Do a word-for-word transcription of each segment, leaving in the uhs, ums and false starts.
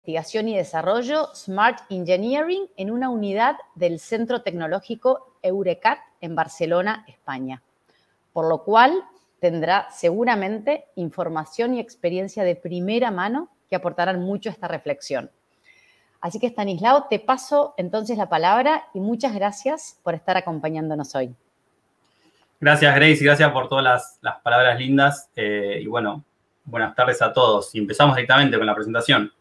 Investigación y Desarrollo Smart Engineering en una unidad del Centro Tecnológico Eurecat en Barcelona, España. Por lo cual tendrá seguramente información y experiencia de primera mano que aportarán mucho a esta reflexión. Así que, Stanislao, te paso entonces la palabra y muchas gracias por estar acompañándonos hoy. Gracias, Grace, y gracias por todas las, las palabras lindas. Eh, y bueno, buenas tardes a todos. Y empezamos directamente con la presentación.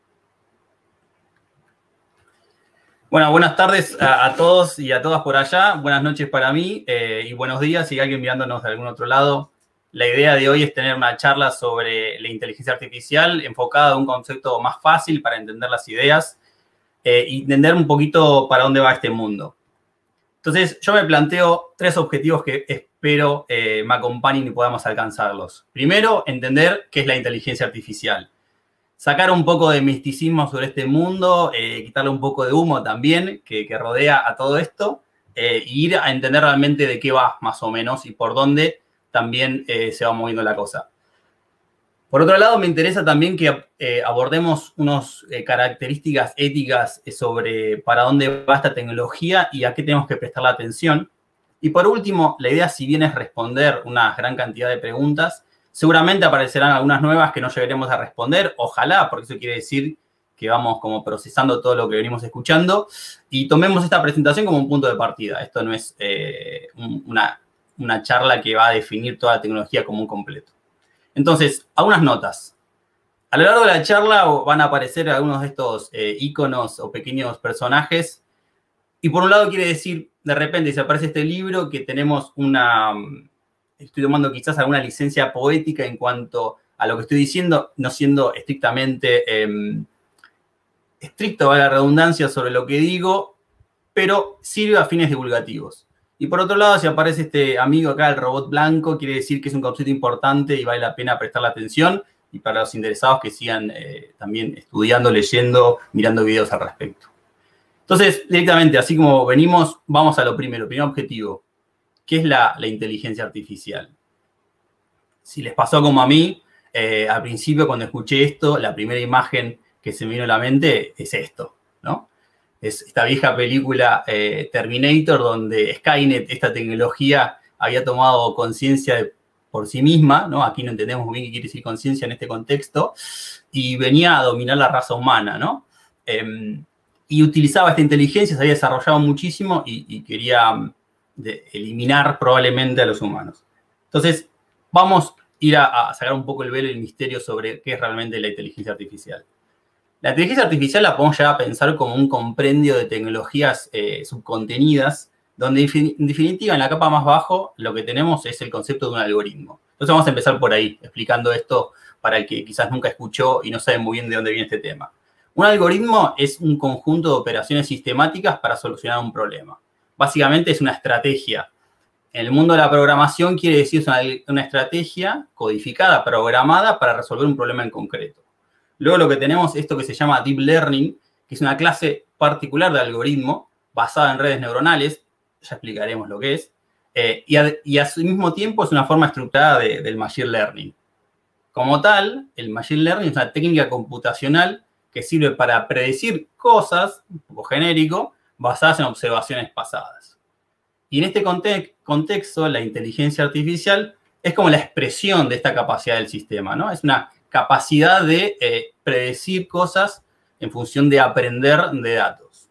Bueno, buenas tardes a, a todos y a todas por allá. Buenas noches para mí eh, y buenos días si hay alguien mirándonos de algún otro lado. La idea de hoy es tener una charla sobre la inteligencia artificial enfocada a un concepto más fácil para entender las ideas eh, y entender un poquito para dónde va este mundo. Entonces, yo me planteo tres objetivos que espero eh, me acompañen y podamos alcanzarlos. Primero, entender qué es la inteligencia artificial. Sacar un poco de misticismo sobre este mundo, eh, quitarle un poco de humo también que, que rodea a todo esto eh, y ir a entender realmente de qué va más o menos y por dónde también eh, se va moviendo la cosa. Por otro lado, me interesa también que eh, abordemos unas eh, características éticas sobre para dónde va esta tecnología y a qué tenemos que prestarle atención. Y por último, la idea, si bien es responder una gran cantidad de preguntas, seguramente aparecerán algunas nuevas que no llegaremos a responder, ojalá, porque eso quiere decir que vamos como procesando todo lo que venimos escuchando y tomemos esta presentación como un punto de partida. Esto no es eh, una, una charla que va a definir toda la tecnología como un completo. Entonces, algunas notas. A lo largo de la charla van a aparecer algunos de estos eh, iconos o pequeños personajes y por un lado quiere decir, de repente, si aparece este libro, que tenemos una... Estoy tomando quizás alguna licencia poética en cuanto a lo que estoy diciendo, no siendo estrictamente eh, estricto, a la redundancia, sobre lo que digo, pero sirve a fines divulgativos. Y por otro lado, si aparece este amigo acá, el robot blanco, quiere decir que es un concepto importante y vale la pena prestarle atención. Y para los interesados que sigan eh, también estudiando, leyendo, mirando videos al respecto. Entonces, directamente, así como venimos, vamos a lo primero, primer objetivo. ¿Qué es la, la inteligencia artificial? Si les pasó como a mí, eh, al principio cuando escuché esto, la primera imagen que se me vino a la mente es esto, ¿no? Es esta vieja película eh, Terminator, donde Skynet, esta tecnología, había tomado conciencia por sí misma, ¿no? Aquí no entendemos muy bien qué quiere decir conciencia en este contexto, y venía a dominar la raza humana, ¿no? Eh, y utilizaba esta inteligencia, se había desarrollado muchísimo y, y quería... de eliminar probablemente a los humanos. Entonces, vamos a ir a, a sacar un poco el velo y el misterio sobre qué es realmente la inteligencia artificial. La inteligencia artificial la podemos llegar a pensar como un compendio de tecnologías eh, subcontenidas, donde en definitiva, en la capa más bajo, lo que tenemos es el concepto de un algoritmo. Entonces, vamos a empezar por ahí, explicando esto para el que quizás nunca escuchó y no sabe muy bien de dónde viene este tema. Un algoritmo es un conjunto de operaciones sistemáticas para solucionar un problema. Básicamente es una estrategia. En el mundo de la programación quiere decir una, una estrategia codificada, programada para resolver un problema en concreto. Luego lo que tenemos es esto que se llama Deep Learning, que es una clase particular de algoritmo basada en redes neuronales, ya explicaremos lo que es, eh, y, a, y al mismo tiempo es una forma estructurada de, del Machine Learning. Como tal, el Machine Learning es una técnica computacional que sirve para predecir cosas, un poco genérico, basadas en observaciones pasadas. Y en este conte contexto, la inteligencia artificial es como la expresión de esta capacidad del sistema, ¿no? Es una capacidad de eh, predecir cosas en función de aprender de datos.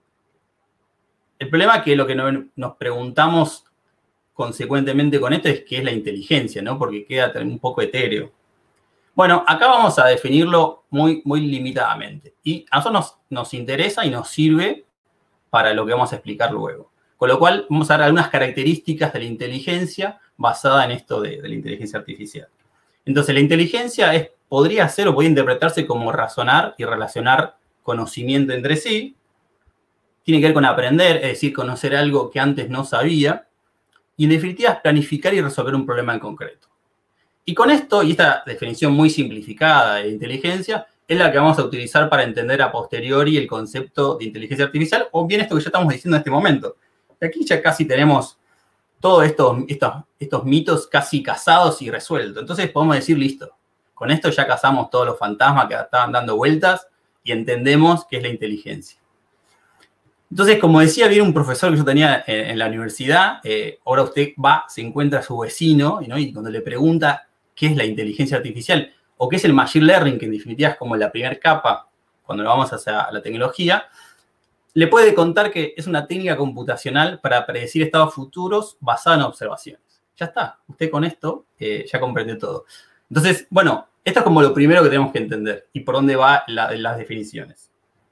El problema es que lo que no, nos preguntamos consecuentemente con esto es qué es la inteligencia, ¿no? Porque queda un poco etéreo. Bueno, acá vamos a definirlo muy, muy limitadamente. Y a nosotros nos, nos interesa y nos sirve para lo que vamos a explicar luego. Con lo cual, vamos a dar algunas características de la inteligencia basada en esto de, de la inteligencia artificial. Entonces, la inteligencia es, podría ser o puede interpretarse como razonar y relacionar conocimiento entre sí. Tiene que ver con aprender, es decir, conocer algo que antes no sabía. Y en definitiva, es planificar y resolver un problema en concreto. Y con esto, y esta definición muy simplificada de inteligencia, es la que vamos a utilizar para entender a posteriori el concepto de inteligencia artificial, o bien esto que ya estamos diciendo en este momento. Aquí ya casi tenemos todos estos, estos, estos mitos casi casados y resueltos. Entonces podemos decir, listo, con esto ya cazamos todos los fantasmas que estaban dando vueltas y entendemos qué es la inteligencia. Entonces, como decía, viene un profesor que yo tenía en, en la universidad, eh, ahora usted va, se encuentra a su vecino, ¿no? Y cuando le pregunta qué es la inteligencia artificial o qué es el machine learning, que en definitiva es como la primera capa cuando nos vamos hacia la tecnología, le puede contar que es una técnica computacional para predecir estados futuros basada en observaciones. Ya está, usted con esto eh, ya comprende todo. Entonces, bueno, esto es como lo primero que tenemos que entender y por dónde van la, las definiciones.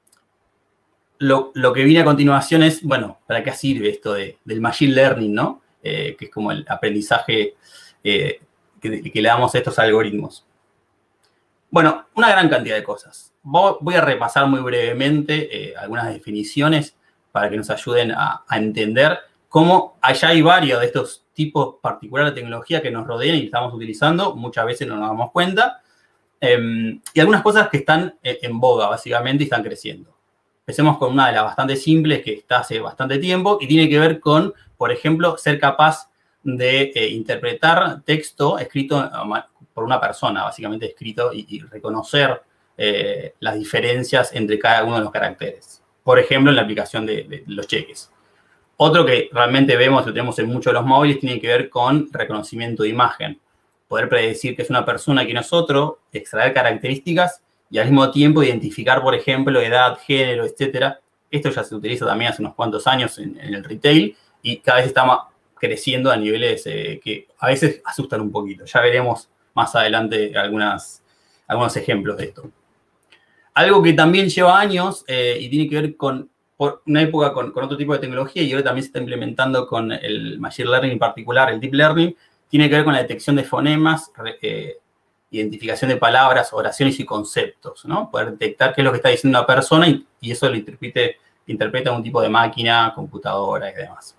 Lo, lo que viene a continuación es, bueno, ¿para qué sirve esto de, del machine learning, ¿no? Eh, que es como el aprendizaje eh, que, que le damos a estos algoritmos. Bueno, una gran cantidad de cosas. Voy a repasar muy brevemente eh, algunas definiciones para que nos ayuden a, a entender cómo allá hay varios de estos tipos particulares de tecnología que nos rodean y estamos utilizando, muchas veces no nos damos cuenta, eh, y algunas cosas que están en boga, básicamente, y están creciendo. Empecemos con una de las bastante simples que está hace bastante tiempo y tiene que ver con, por ejemplo, ser capaz de eh, interpretar texto escrito por una persona, básicamente escrito, y, y reconocer eh, las diferencias entre cada uno de los caracteres. Por ejemplo, en la aplicación de, de los cheques. Otro que realmente vemos, lo tenemos en muchos de los móviles, tiene que ver con reconocimiento de imagen. Poder predecir que es una persona que no es otro, extraer características y al mismo tiempo identificar, por ejemplo, edad, género, etcétera. Esto ya se utiliza también hace unos cuantos años en, en el retail y cada vez está creciendo a niveles eh, que a veces asustan un poquito. Ya veremos más adelante algunas, algunos ejemplos de esto. Algo que también lleva años eh, y tiene que ver con por una época con, con otro tipo de tecnología y ahora también se está implementando con el machine learning en particular, el deep learning, tiene que ver con la detección de fonemas, eh, identificación de palabras, oraciones y conceptos, ¿no? Poder detectar qué es lo que está diciendo una persona y, y eso lo interprete, interpreta un tipo de máquina, computadora y demás.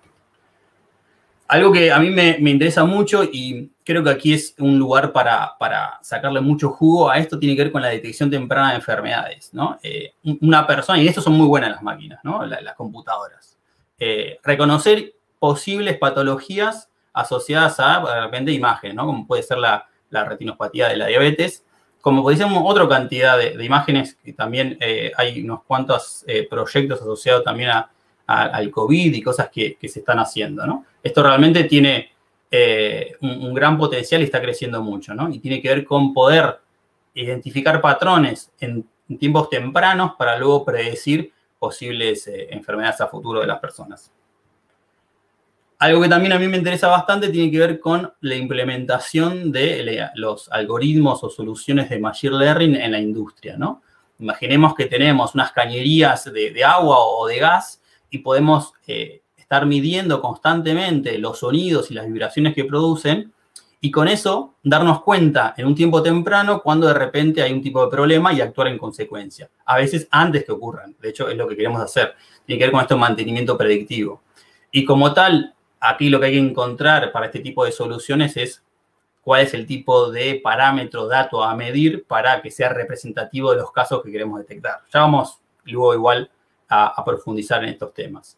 Algo que a mí me, me interesa mucho y creo que aquí es un lugar para, para sacarle mucho jugo a esto, tiene que ver con la detección temprana de enfermedades, ¿no? Eh, una persona, y esto son muy buenas las máquinas, ¿no? Las, las computadoras. Eh, reconocer posibles patologías asociadas a, de repente, imágenes, ¿no? Como puede ser la, la retinopatía de la diabetes, como puede ser otra cantidad de, de imágenes, que también eh, hay unos cuantos eh, proyectos asociados también a, a, al COVID y cosas que, que se están haciendo, ¿no? Esto realmente tiene eh, un, un gran potencial y está creciendo mucho, ¿no? Y tiene que ver con poder identificar patrones en, en tiempos tempranos para luego predecir posibles eh, enfermedades a futuro de las personas. Algo que también a mí me interesa bastante tiene que ver con la implementación de los algoritmos o soluciones de machine learning en la industria, ¿no? Imaginemos que tenemos unas cañerías de, de agua o de gas y podemos eh, estar midiendo constantemente los sonidos y las vibraciones que producen y con eso darnos cuenta en un tiempo temprano cuando de repente hay un tipo de problema y actuar en consecuencia. A veces antes que ocurran. De hecho, es lo que queremos hacer. Tiene que ver con esto de mantenimiento predictivo. Y como tal, aquí lo que hay que encontrar para este tipo de soluciones es cuál es el tipo de parámetro, dato a medir para que sea representativo de los casos que queremos detectar. Ya vamos luego igual a, a profundizar en estos temas.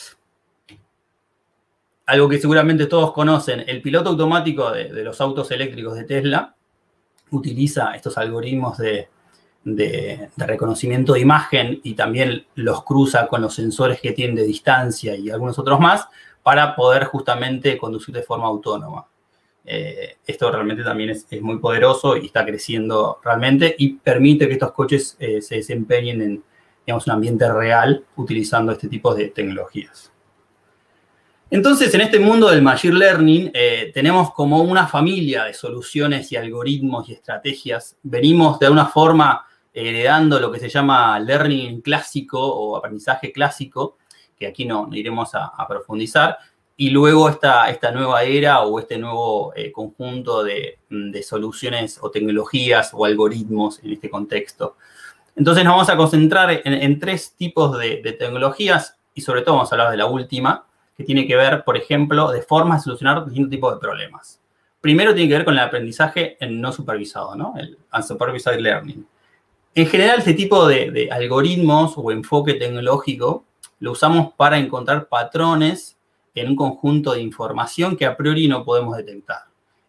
Algo que seguramente todos conocen, el piloto automático de, de los autos eléctricos de Tesla utiliza estos algoritmos de, de, de reconocimiento de imagen y también los cruza con los sensores que tienen de distancia y algunos otros más para poder justamente conducir de forma autónoma. Eh, esto realmente también es, es muy poderoso y está creciendo realmente y permite que estos coches eh, se desempeñen en, digamos, un ambiente real utilizando este tipo de tecnologías. Entonces, en este mundo del machine learning, eh, tenemos como una familia de soluciones y algoritmos y estrategias. Venimos de alguna forma heredando lo que se llama learning clásico o aprendizaje clásico, que aquí no, no iremos a, a profundizar, y luego esta, esta nueva era o este nuevo eh, conjunto de, de soluciones o tecnologías o algoritmos en este contexto. Entonces, nos vamos a concentrar en, en tres tipos de, de tecnologías y sobre todo vamos a hablar de la última, que tiene que ver, por ejemplo, de formas de solucionar distintos tipos de problemas. Primero tiene que ver con el aprendizaje no supervisado, ¿no? El unsupervised learning. En general, este tipo de, de algoritmos o enfoque tecnológico lo usamos para encontrar patrones en un conjunto de información que a priori no podemos detectar.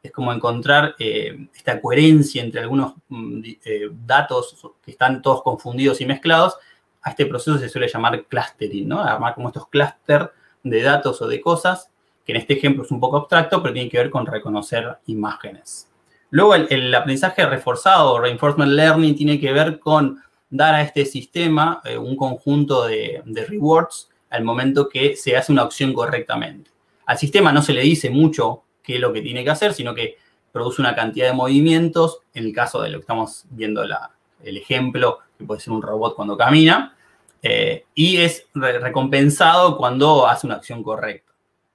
es como encontrar eh, esta coherencia entre algunos eh, datos que están todos confundidos y mezclados. A este proceso se suele llamar clustering, ¿no? Armar como estos clústeres de datos o de cosas, que en este ejemplo es un poco abstracto, pero tiene que ver con reconocer imágenes. Luego, el, el aprendizaje reforzado o reinforcement learning tiene que ver con dar a este sistema eh, un conjunto de, de rewards al momento que se hace una acción correctamente. Al sistema no se le dice mucho qué es lo que tiene que hacer, sino que produce una cantidad de movimientos, en el caso de lo que estamos viendo la, el ejemplo, que puede ser un robot cuando camina, eh, y es re recompensado cuando hace una acción correcta.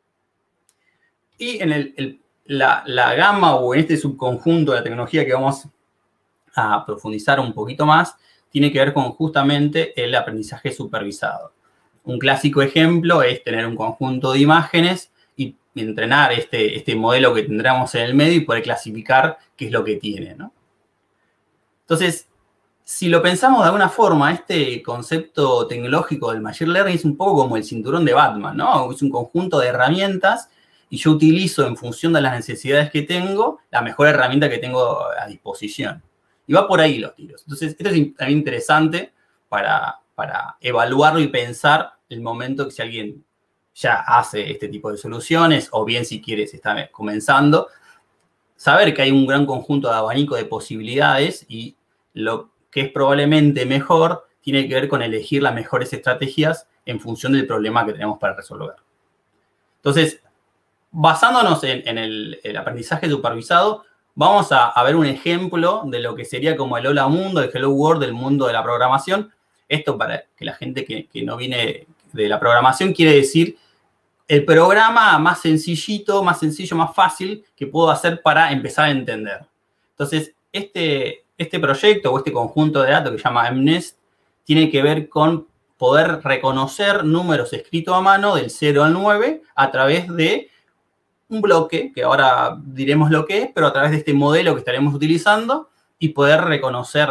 Y en el, el, la, la gama o en este subconjunto de la tecnología que vamos a profundizar un poquito más, tiene que ver con justamente el aprendizaje supervisado. Un clásico ejemplo es tener un conjunto de imágenes y entrenar este, este modelo que tendríamos en el medio y poder clasificar qué es lo que tiene, ¿no? Entonces, si lo pensamos de alguna forma, este concepto tecnológico del Machine Learning es un poco como el cinturón de Batman, ¿no? Es un conjunto de herramientas y yo utilizo en función de las necesidades que tengo la mejor herramienta que tengo a disposición. Y va por ahí los tiros. Entonces, esto es también interesante para, para evaluarlo y pensar el momento que si alguien ya hace este tipo de soluciones, o bien si quiere, se está comenzando, saber que hay un gran conjunto de abanico de posibilidades y lo que es probablemente mejor tiene que ver con elegir las mejores estrategias en función del problema que tenemos para resolver. Entonces, basándonos en, en el, el aprendizaje supervisado, vamos a, a ver un ejemplo de lo que sería como el Hola Mundo, el Hello World del mundo de la programación. Esto para que la gente que, que no viene de la programación quiere decir el programa más sencillito, más sencillo, más fácil que puedo hacer para empezar a entender. Entonces, este, este proyecto o este conjunto de datos que se llama MNeST tiene que ver con poder reconocer números escritos a mano del cero al nueve a través de un bloque, que ahora diremos lo que es, pero a través de este modelo que estaremos utilizando y poder reconocer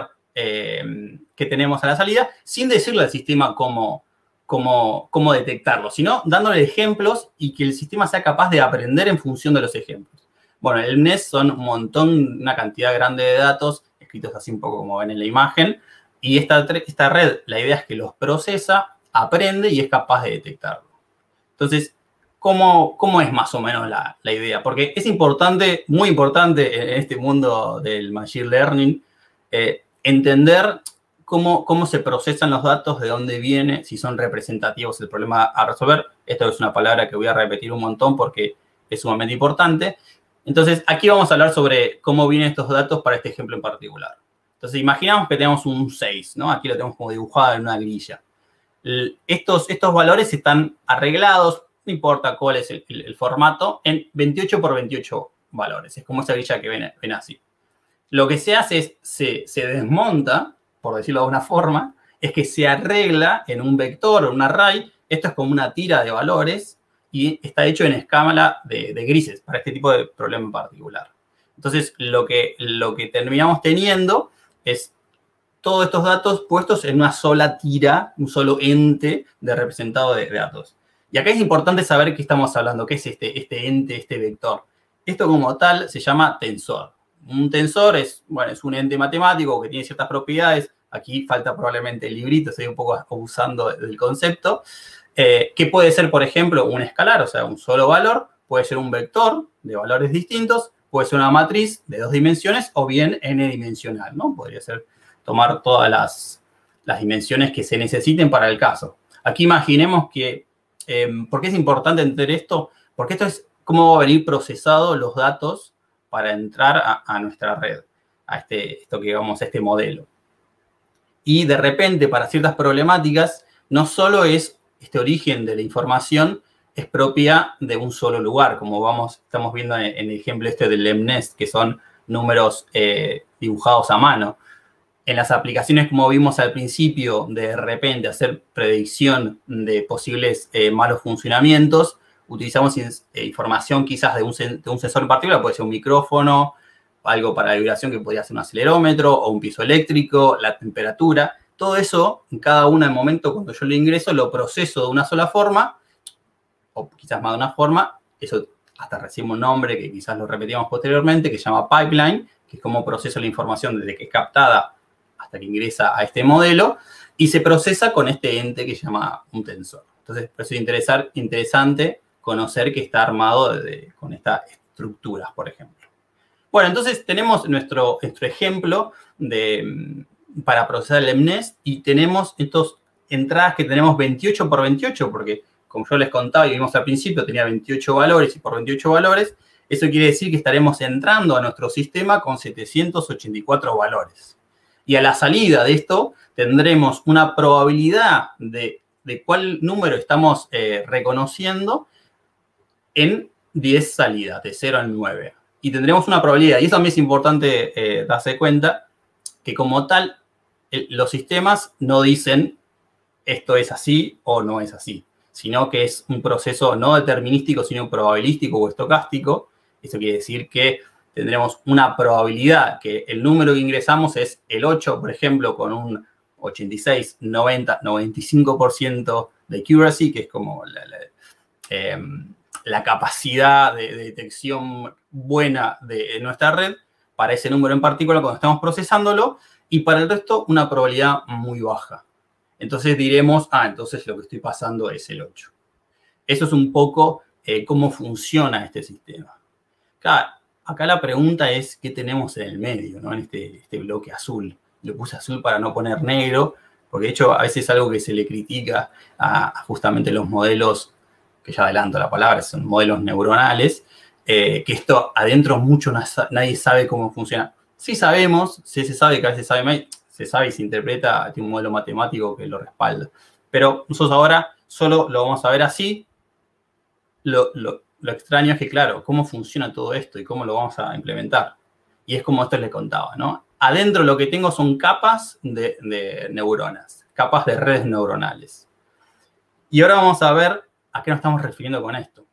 eh, que tenemos a la salida sin decirle al sistema cómo, cómo, cómo detectarlo, sino dándole ejemplos y que el sistema sea capaz de aprender en función de los ejemplos. Bueno, el MNeST son un montón, una cantidad grande de datos, escritos así un poco como ven en la imagen, y esta, esta red, la idea es que los procesa, aprende y es capaz de detectarlo. Entonces, ¿Cómo, ¿Cómo es más o menos la, la idea? Porque es importante, muy importante en este mundo del Machine Learning, eh, entender cómo, cómo se procesan los datos, de dónde viene, si son representativos el problema a resolver. Esto es una palabra que voy a repetir un montón porque es sumamente importante. Entonces, aquí vamos a hablar sobre cómo vienen estos datos para este ejemplo en particular. Entonces, imaginamos que tenemos un seis, ¿no? Aquí lo tenemos como dibujado en una grilla. Estos, estos valores están arreglados, no importa cuál es el, el, el formato, en veintiocho por veintiocho valores. Es como esa grilla que ven, ven así. Lo que se hace es, se, se desmonta, por decirlo de una forma, es que se arregla en un vector o un array. Esto es como una tira de valores y está hecho en escala de, de grises para este tipo de problema en particular. Entonces, lo que, lo que terminamos teniendo es todos estos datos puestos en una sola tira, un solo ente de representado de, de datos. Y acá es importante saber qué estamos hablando, qué es este, este ente, este vector. Esto como tal se llama tensor. Un tensor es, bueno, es un ente matemático que tiene ciertas propiedades. Aquí falta probablemente el librito, estoy un poco abusando del concepto. Eh, que puede ser, por ejemplo, un escalar, o sea, un solo valor. Puede ser un vector de valores distintos. Puede ser una matriz de dos dimensiones o bien n-dimensional, ¿no? Podría ser tomar todas las, las dimensiones que se necesiten para el caso. Aquí imaginemos que Eh, ¿Por qué es importante entender esto? Porque esto es cómo va a venir procesado los datos para entrar a, a nuestra red, a este, esto que vamos a este modelo. Y de repente, para ciertas problemáticas, no solo es este origen de la información, es propia de un solo lugar, como vamos, estamos viendo en, en el ejemplo este del MNeST, que son números eh, dibujados a mano. En las aplicaciones, como vimos al principio, de repente hacer predicción de posibles eh, malos funcionamientos, utilizamos eh, información quizás de un, de un sensor en particular, puede ser un micrófono, algo para la vibración que podría ser un acelerómetro o un piso eléctrico, la temperatura. Todo eso, en cada uno del momento cuando yo lo ingreso, lo proceso de una sola forma, o quizás más de una forma, eso hasta recibe un nombre que quizás lo repetimos posteriormente, que se llama pipeline, que es cómo procesa la información desde que es captada hasta que ingresa a este modelo, y se procesa con este ente que se llama un tensor. Entonces, por eso es interesar, interesante conocer que está armado de, de, con estas estructuras, por ejemplo. Bueno, entonces tenemos nuestro, nuestro ejemplo de, para procesar el MNEST y tenemos estas entradas que tenemos veintiocho por veintiocho, porque como yo les contaba y vimos al principio, tenía veintiocho valores y por veintiocho valores, eso quiere decir que estaremos entrando a nuestro sistema con setecientos ochenta y cuatro valores. Y a la salida de esto tendremos una probabilidad de, de cuál número estamos eh, reconociendo en diez salidas, de cero a nueve. Y tendremos una probabilidad, y eso también es importante eh, darse cuenta, que como tal, el, los sistemas no dicen esto es así o no es así, sino que es un proceso no determinístico, sino probabilístico o estocástico. Eso quiere decir que tendremos una probabilidad que el número que ingresamos es el ocho, por ejemplo, con un ochenta y seis, noventa, noventa y cinco por ciento de accuracy, que es como la, la, eh, la capacidad de, de detección buena de, de nuestra red para ese número en particular cuando estamos procesándolo, y para el resto una probabilidad muy baja. Entonces diremos, ah, entonces lo que estoy pasando es el ocho. Eso es un poco eh, cómo funciona este sistema. Claro, acá la pregunta es, ¿qué tenemos en el medio, ¿no? En este, este bloque azul. Le puse azul para no poner negro, porque de hecho a veces es algo que se le critica a, a justamente los modelos, que ya adelanto la palabra, son modelos neuronales, eh, que esto adentro mucho nadie sabe cómo funciona. Sí sabemos, sí se sabe que a veces sabe más, se sabe y se interpreta, tiene un modelo matemático que lo respalda. Pero nosotros ahora solo lo vamos a ver así. Lo, lo, lo extraño es que, claro, cómo funciona todo esto y cómo lo vamos a implementar. Y es como esto les contaba, ¿no? Adentro lo que tengo son capas de, de neuronas, capas de redes neuronales. Y ahora vamos a ver a qué nos estamos refiriendo con esto.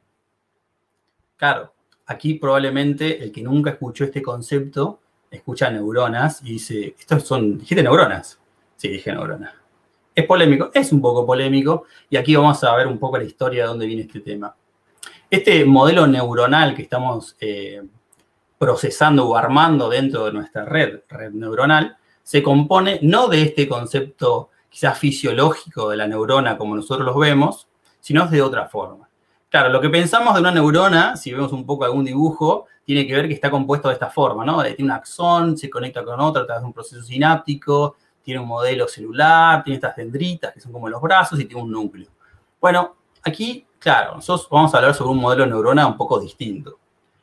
Claro, aquí probablemente el que nunca escuchó este concepto escucha neuronas y dice, estos son, ¿dijiste neuronas? Sí, dije neuronas. Es polémico, es un poco polémico, y aquí vamos a ver un poco la historia de dónde viene este tema. Este modelo neuronal que estamos eh, procesando o armando dentro de nuestra red, red neuronal, se compone no de este concepto quizás fisiológico de la neurona como nosotros los vemos, sino de otra forma. Claro, lo que pensamos de una neurona, si vemos un poco algún dibujo, tiene que ver que está compuesto de esta forma, ¿no? Tiene un axón, se conecta con otro a través de un proceso sináptico, tiene un modelo celular, tiene estas dendritas que son como los brazos y tiene un núcleo. Bueno, aquí, claro, nosotros vamos a hablar sobre un modelo neurona un poco distinto.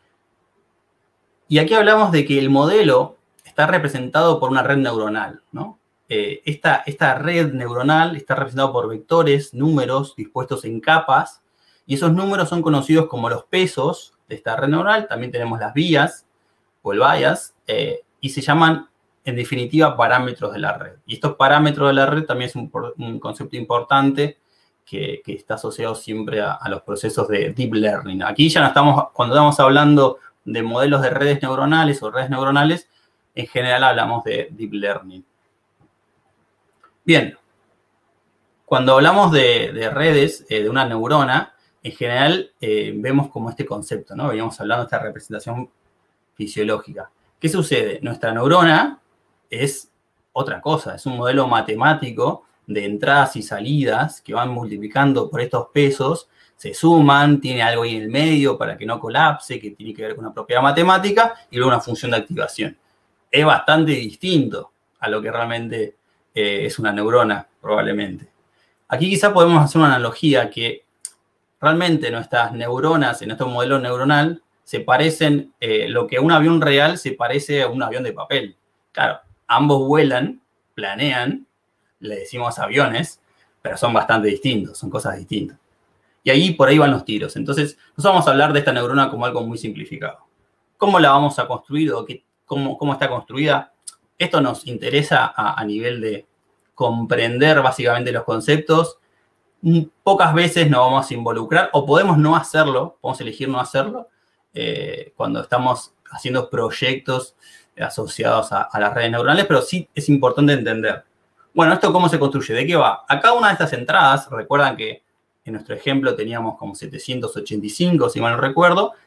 Y aquí hablamos de que el modelo está representado por una red neuronal, ¿no? Eh, esta, esta red neuronal está representada por vectores, números dispuestos en capas, y esos números son conocidos como los pesos de esta red neuronal. También tenemos las vías o el bias, eh, y se llaman, en definitiva, parámetros de la red. Y estos parámetros de la red también es un, un concepto importante que, que está asociado siempre a, a los procesos de deep learning. Aquí ya no estamos, cuando estamos hablando de modelos de redes neuronales o redes neuronales, en general hablamos de deep learning. Bien, cuando hablamos de, de redes, eh, de una neurona, en general eh, vemos como este concepto, ¿no? Veníamos hablando de esta representación fisiológica. ¿Qué sucede? Nuestra neurona es otra cosa, es un modelo matemático de entradas y salidas que van multiplicando por estos pesos, se suman, tiene algo ahí en el medio para que no colapse, que tiene que ver con una propiedad matemática, y luego una función de activación. Es bastante distinto a lo que realmente eh, es una neurona, probablemente. Aquí quizá podemos hacer una analogía que realmente nuestras neuronas en nuestro modelo neuronal se parecen, eh, lo que un avión real se parece a un avión de papel. Claro, ambos vuelan, planean, le decimos aviones, pero son bastante distintos, son cosas distintas. Y ahí por ahí van los tiros. Entonces, nosotros vamos a hablar de esta neurona como algo muy simplificado. ¿Cómo la vamos a construir o qué, cómo, cómo está construida? Esto nos interesa a, a nivel de comprender básicamente los conceptos. Pocas veces nos vamos a involucrar, o podemos no hacerlo, podemos elegir no hacerlo, eh, cuando estamos haciendo proyectos asociados a, a las redes neuronales, pero sí es importante entender. Bueno, ¿esto cómo se construye? ¿De qué va? A cada una de estas entradas, recuerdan que en nuestro ejemplo teníamos como setecientos ochenta y cinco, si mal no recuerdo,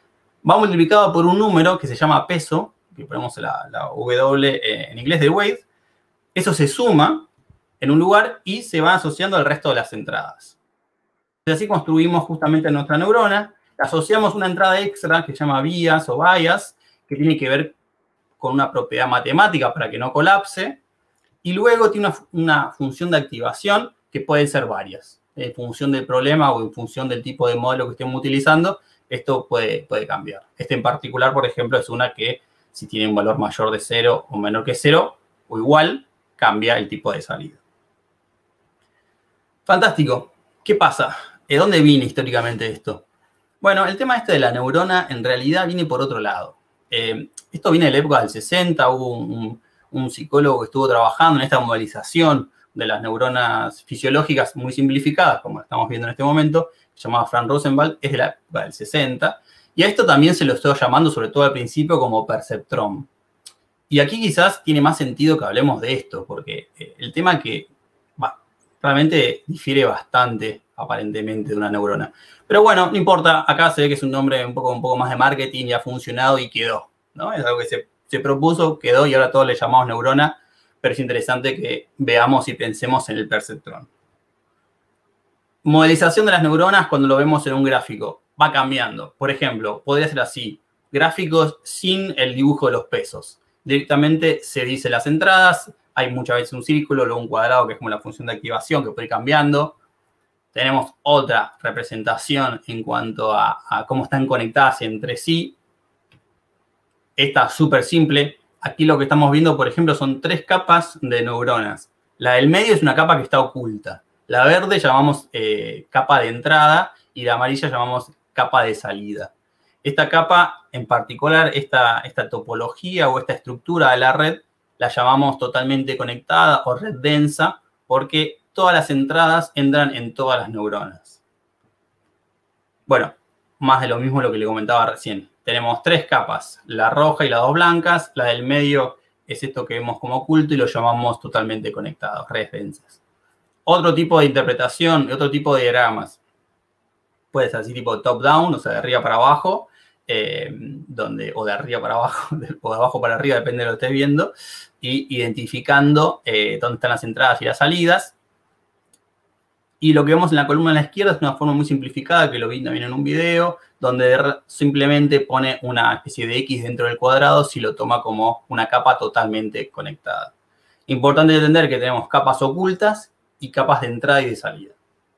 va multiplicado por un número que se llama peso, que ponemos la, la W en inglés de weight. Eso se suma en un lugar y se va asociando al resto de las entradas. Así construimos justamente nuestra neurona. Asociamos una entrada extra que se llama bias o bias, que tiene que ver con una propiedad matemática para que no colapse. Y luego tiene una, una función de activación que pueden ser varias. En función del problema o en función del tipo de modelo que estemos utilizando, esto puede, puede cambiar. Este en particular, por ejemplo, es una que si tiene un valor mayor de cero o menor que cero, o igual, cambia el tipo de salida. Fantástico. ¿Qué pasa? ¿De dónde viene históricamente esto? Bueno, el tema este de la neurona en realidad viene por otro lado. Eh, esto viene de la época del sesenta, hubo un, un, un psicólogo que estuvo trabajando en esta modelización de las neuronas fisiológicas muy simplificadas, como estamos viendo en este momento, se llamaba Frank Rosenwald, es de la época del sesenta, y a esto también se lo estoy llamando, sobre todo al principio, como perceptrón. Y aquí quizás tiene más sentido que hablemos de esto, porque el tema que bah, realmente difiere bastante, aparentemente, de una neurona. Pero bueno, no importa, acá se ve que es un nombre un poco, un poco más de marketing y ha funcionado y quedó, ¿no? Es algo que se, se propuso, quedó y ahora todos le llamamos neurona, pero es interesante que veamos y pensemos en el perceptrón. Modelización de las neuronas cuando lo vemos en un gráfico. Va cambiando. Por ejemplo, podría ser así. Gráficos sin el dibujo de los pesos. Directamente se dice las entradas. Hay muchas veces un círculo, luego un cuadrado, que es como la función de activación, que puede ir cambiando. Tenemos otra representación en cuanto a, a cómo están conectadas entre sí. Esta es súper simple. Aquí lo que estamos viendo, por ejemplo, son tres capas de neuronas. La del medio es una capa que está oculta. La verde llamamos eh, capa de entrada y la amarilla llamamos capa de salida. Esta capa, en particular, esta, esta topología o esta estructura de la red, la llamamos totalmente conectada o red densa porque todas las entradas entran en todas las neuronas. Bueno, más de lo mismo lo que le comentaba recién. Tenemos tres capas, la roja y las dos blancas. La del medio es esto que vemos como oculto y lo llamamos totalmente conectados, redes densas. Otro tipo de interpretación, otro tipo de diagramas. Puede ser así tipo top-down, o sea, de arriba para abajo, eh, donde, o de arriba para abajo, o de abajo para arriba, depende de lo que estés viendo, y identificando eh, dónde están las entradas y las salidas. Y lo que vemos en la columna a la izquierda es una forma muy simplificada, que lo vi también en un video, donde simplemente pone una especie de X dentro del cuadrado si lo toma como una capa totalmente conectada. Importante entender que tenemos capas ocultas y capas de entrada y de salida.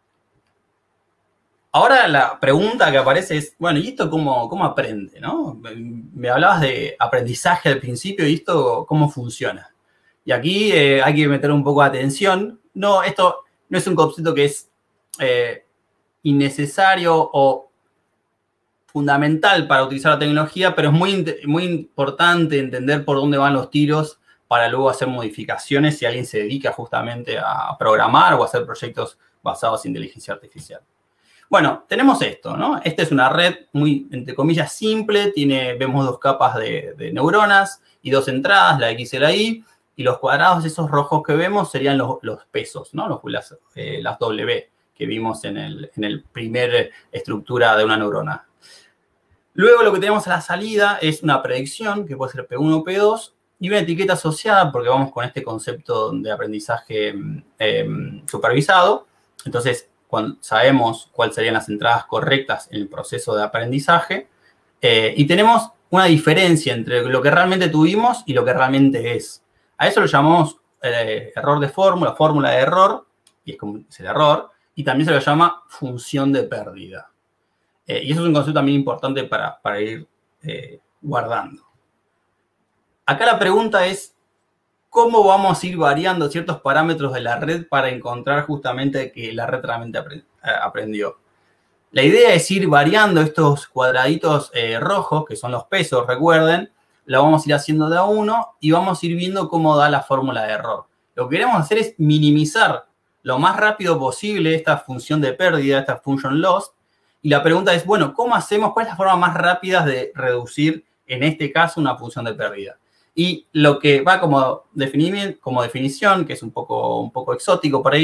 Ahora la pregunta que aparece es, bueno, ¿y esto cómo, cómo aprende, no? Me hablabas de aprendizaje al principio, ¿y esto cómo funciona? Y aquí eh, hay que meter un poco de atención. No, esto no es un concepto que es eh, innecesario o fundamental para utilizar la tecnología, pero es muy, muy importante entender por dónde van los tiros para luego hacer modificaciones si alguien se dedica justamente a programar o a hacer proyectos basados en inteligencia artificial. Bueno, tenemos esto, ¿no? Esta es una red muy, entre comillas, simple. Tiene, vemos dos capas de, de neuronas y dos entradas, la X y la Y. Y los cuadrados, esos rojos que vemos, serían los, los pesos, ¿no? Los, las, eh, las W que vimos en el, en el primer estructura de una neurona. Luego lo que tenemos a la salida es una predicción, que puede ser P uno o P dos, y una etiqueta asociada, porque vamos con este concepto de aprendizaje eh, supervisado. Entonces, cuando sabemos cuáles serían las entradas correctas en el proceso de aprendizaje, eh, y tenemos una diferencia entre lo que realmente tuvimos y lo que realmente es. A eso lo llamamos eh, error de fórmula, fórmula de error, y es como es el error, y también se lo llama función de pérdida. Eh, y eso es un concepto también importante para, para ir eh, guardando. Acá la pregunta es, ¿cómo vamos a ir variando ciertos parámetros de la red para encontrar justamente que la red realmente aprendió? La idea es ir variando estos cuadraditos eh, rojos, que son los pesos, recuerden, lo vamos a ir haciendo de a uno y vamos a ir viendo cómo da la fórmula de error. Lo que queremos hacer es minimizar lo más rápido posible esta función de pérdida, esta function loss, y la pregunta es, bueno, ¿cómo hacemos? ¿Cuál es la forma más rápida de reducir, en este caso, una función de pérdida? Y lo que va como, definir, como definición, que es un poco, un poco exótico por ahí,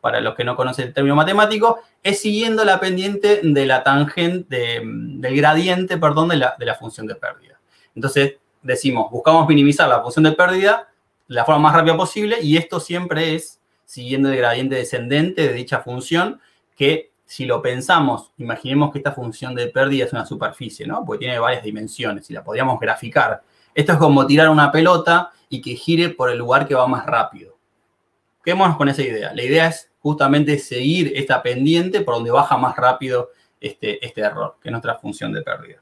para los que no conocen el término matemático, es siguiendo la pendiente de la tangente, de, del gradiente, perdón, de la, de la función de pérdida. Entonces, decimos, buscamos minimizar la función de pérdida de la forma más rápida posible, y esto siempre es siguiendo el gradiente descendente de dicha función, que si lo pensamos, imaginemos que esta función de pérdida es una superficie, ¿no? Porque tiene varias dimensiones y la podríamos graficar. Esto es como tirar una pelota y que gire por el lugar que va más rápido. Quedémonos con esa idea. La idea es justamente seguir esta pendiente por donde baja más rápido este, este error, que es nuestra función de pérdida.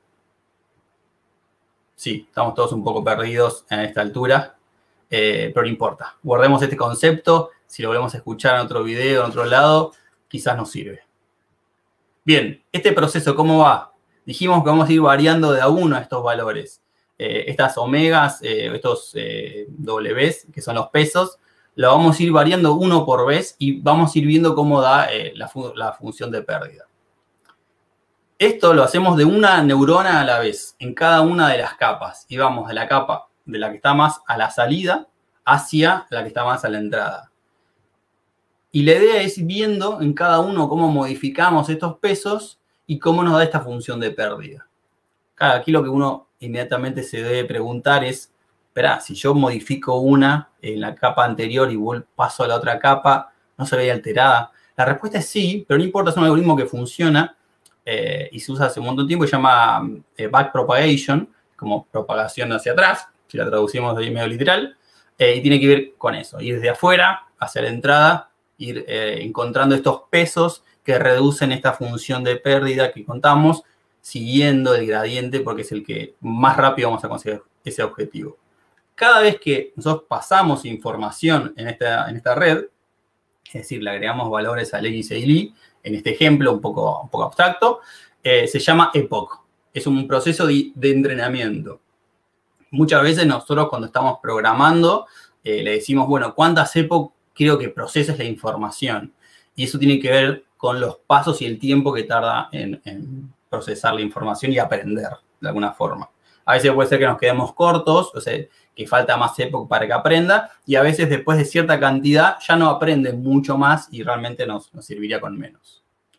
Sí, estamos todos un poco perdidos en esta altura, eh, pero no importa. Guardemos este concepto. Si lo volvemos a escuchar en otro video, en otro lado, quizás nos sirve. Bien, este proceso, ¿cómo va? Dijimos que vamos a ir variando de a uno estos valores. Eh, estas omegas, eh, estos eh, Ws, que son los pesos, lo vamos a ir variando uno por vez y vamos a ir viendo cómo da eh, la, fu la función de pérdida. Esto lo hacemos de una neurona a la vez, en cada una de las capas. Y vamos de la capa de la que está más a la salida hacia la que está más a la entrada. Y la idea es ir viendo en cada uno cómo modificamos estos pesos y cómo nos da esta función de pérdida. Claro, aquí lo que uno inmediatamente se debe preguntar es, espera, si yo modifico una en la capa anterior y paso a la otra capa, ¿no se ve alterada? La respuesta es sí, pero no importa, es un algoritmo que funciona eh, y se usa hace un montón de tiempo, se llama eh, backpropagation, como propagación hacia atrás, si la traducimos de ahí medio literal, eh, y tiene que ver con eso, ir de afuera hacia la entrada, ir eh, encontrando estos pesos que reducen esta función de pérdida que contamos, siguiendo el gradiente porque es el que más rápido vamos a conseguir ese objetivo. Cada vez que nosotros pasamos información en esta, en esta red, es decir, le agregamos valores al X e al Y, en este ejemplo un poco, un poco abstracto, eh, se llama epoch. Es un proceso de, de entrenamiento. Muchas veces nosotros cuando estamos programando eh, le decimos, bueno, ¿cuántas epoch quiero que proceses la información? Y eso tiene que ver con los pasos y el tiempo que tarda en, en procesar la información y aprender de alguna forma. A veces puede ser que nos quedemos cortos, o sea, que falta más epoch para que aprenda, y a veces después de cierta cantidad ya no aprende mucho más y realmente nos, nos serviría con menos.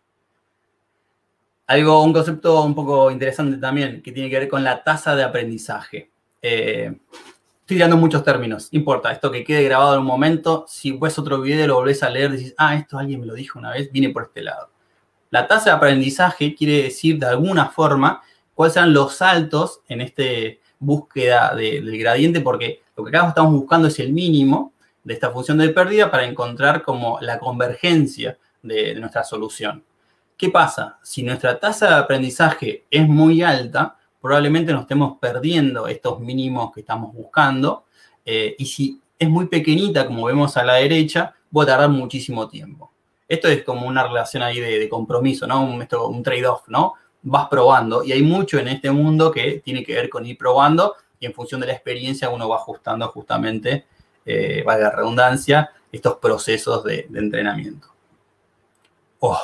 Algo, un concepto un poco interesante también, que tiene que ver con la tasa de aprendizaje. Eh, Estoy tirando muchos términos, no importa, esto que quede grabado en un momento, si ves otro video y lo volvés a leer, decís, ah, esto alguien me lo dijo una vez, viene por este lado. La tasa de aprendizaje quiere decir, de alguna forma, cuáles serán los saltos en esta búsqueda de, del gradiente, porque lo que acá estamos buscando es el mínimo de esta función de pérdida para encontrar como la convergencia de, de nuestra solución. ¿Qué pasa? Si nuestra tasa de aprendizaje es muy alta, probablemente nos estemos perdiendo estos mínimos que estamos buscando. Eh, y si es muy pequeñita, como vemos a la derecha, va a tardar muchísimo tiempo. Esto es como una relación ahí de, de compromiso, ¿no? Un, esto, un trade-off, ¿no? Vas probando. Y hay mucho en este mundo que tiene que ver con ir probando y en función de la experiencia uno va ajustando justamente, eh, valga la redundancia, estos procesos de, de entrenamiento. Oh.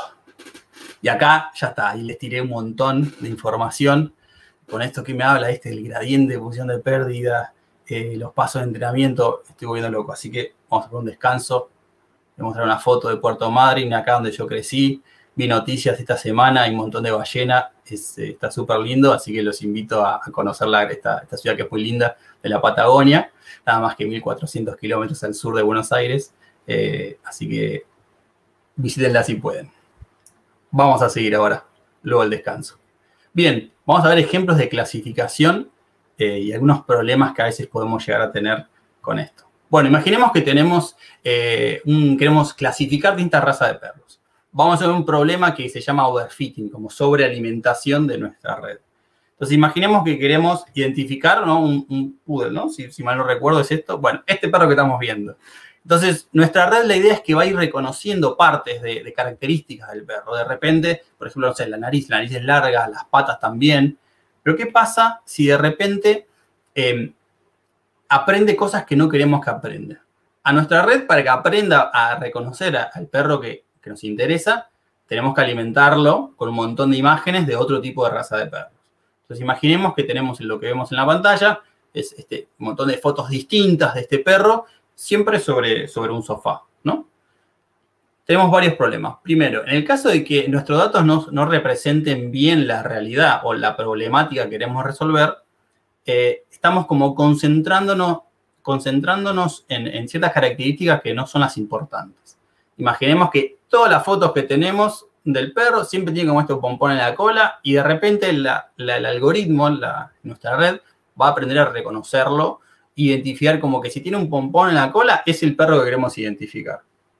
Y acá ya está, ahí les tiré un montón de información. Con esto que me habla, este, el gradiente de función de pérdida, eh, los pasos de entrenamiento, estoy volviendo loco. Así que vamos a hacer un descanso. Voy a mostrar una foto de Puerto Madryn, acá donde yo crecí. Vi noticias esta semana, hay un montón de ballena, es, eh, está súper lindo, así que los invito a, a conocer la, esta, esta ciudad que es muy linda, de la Patagonia, nada más que mil cuatrocientos kilómetros al sur de Buenos Aires. Eh, así que visítenla si pueden. Vamos a seguir ahora, luego el descanso. Bien, vamos a ver ejemplos de clasificación eh, y algunos problemas que a veces podemos llegar a tener con esto. Bueno, imaginemos que tenemos eh, un, queremos clasificar distintas razas de perros. Vamos a ver un problema que se llama overfitting, como sobrealimentación de nuestra red. Entonces, imaginemos que queremos identificar, ¿no? un, un poodle, ¿no? Si, si mal no recuerdo es esto. Bueno, este perro que estamos viendo. Entonces, nuestra red, la idea es que va a ir reconociendo partes de, de características del perro. De repente, por ejemplo, no sé, la nariz, la nariz es larga, las patas también. Pero, ¿qué pasa si de repente eh, aprende cosas que no queremos que aprenda? A nuestra red, para que aprenda a reconocer a, al perro que, que nos interesa, tenemos que alimentarlo con un montón de imágenes de otro tipo de raza de perros. Entonces, imaginemos que tenemos lo que vemos en la pantalla, es este un montón de fotos distintas de este perro, siempre sobre, sobre un sofá, ¿no? tenemos varios problemas. Primero, en el caso de que nuestros datos no, no representen bien la realidad o la problemática que queremos resolver, eh, estamos como concentrándonos, concentrándonos en, en ciertas características que no son las importantes. Imaginemos que todas las fotos que tenemos del perro siempre tienen como este pompón en la cola y de repente la, la, el algoritmo, la, nuestra red, va a aprender a reconocerlo, identificar como que si tiene un pompón en la cola es el perro que queremos identificar.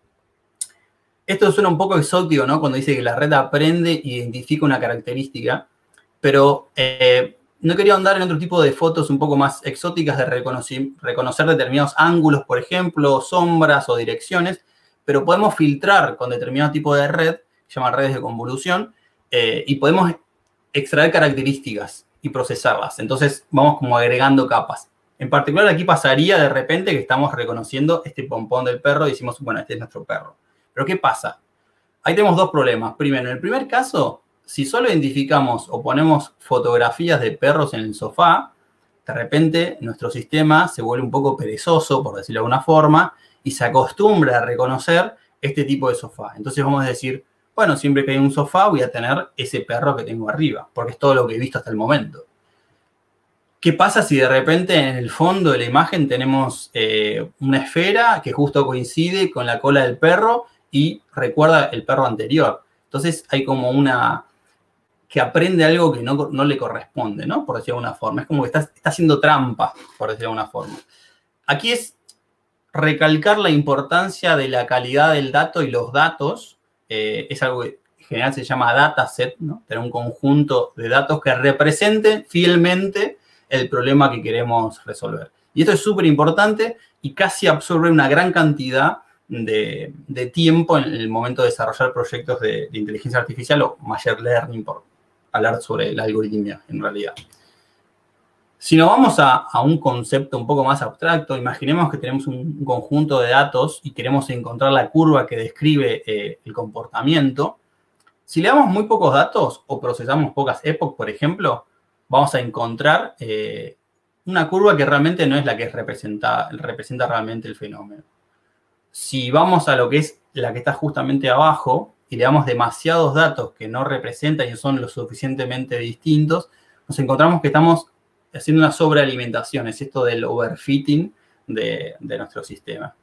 Esto suena un poco exótico, ¿no? Cuando dice que la red aprende e identifica una característica, pero eh, no quería ahondar en otro tipo de fotos un poco más exóticas de reconocer, reconocer determinados ángulos, por ejemplo, sombras o direcciones, pero podemos filtrar con determinado tipo de red, que se llama redes de convolución, eh, y podemos extraer características y procesarlas. Entonces, vamos como agregando capas. En particular, aquí pasaría de repente que estamos reconociendo este pompón del perro y decimos, bueno, este es nuestro perro. Pero, ¿qué pasa? Ahí tenemos dos problemas. Primero, en el primer caso, si solo identificamos o ponemos fotografías de perros en el sofá, de repente nuestro sistema se vuelve un poco perezoso, por decirlo de alguna forma, y se acostumbra a reconocer este tipo de sofá. Entonces vamos a decir, bueno, siempre que hay un sofá voy a tener ese perro que tengo arriba, porque es todo lo que he visto hasta el momento. ¿Qué pasa si de repente en el fondo de la imagen tenemos eh, una esfera que justo coincide con la cola del perro y recuerda el perro anterior? Entonces hay como una... que aprende algo que no, no le corresponde, ¿no? Por decirlo de alguna forma. Es como que está, está haciendo trampa, por decirlo de alguna forma. Aquí es recalcar la importancia de la calidad del dato y los datos. Eh, es algo que en general se llama dataset, ¿no? Tener un conjunto de datos que representen fielmente el problema que queremos resolver. Y esto es súper importante y casi absorbe una gran cantidad de, de tiempo en el momento de desarrollar proyectos de, de inteligencia artificial o machine learning, por hablar sobre la algoritmia en realidad. Si nos vamos a, a un concepto un poco más abstracto, imaginemos que tenemos un, un conjunto de datos y queremos encontrar la curva que describe eh, el comportamiento. Si le damos muy pocos datos o procesamos pocas epochs, por ejemplo, vamos a encontrar eh, una curva que realmente no es la que representa, representa realmente el fenómeno. Si vamos a lo que es la que está justamente abajo y le damos demasiados datos que no representan y son lo suficientemente distintos, nos encontramos que estamos haciendo una sobrealimentación. Es esto del overfitting de, de nuestro sistema.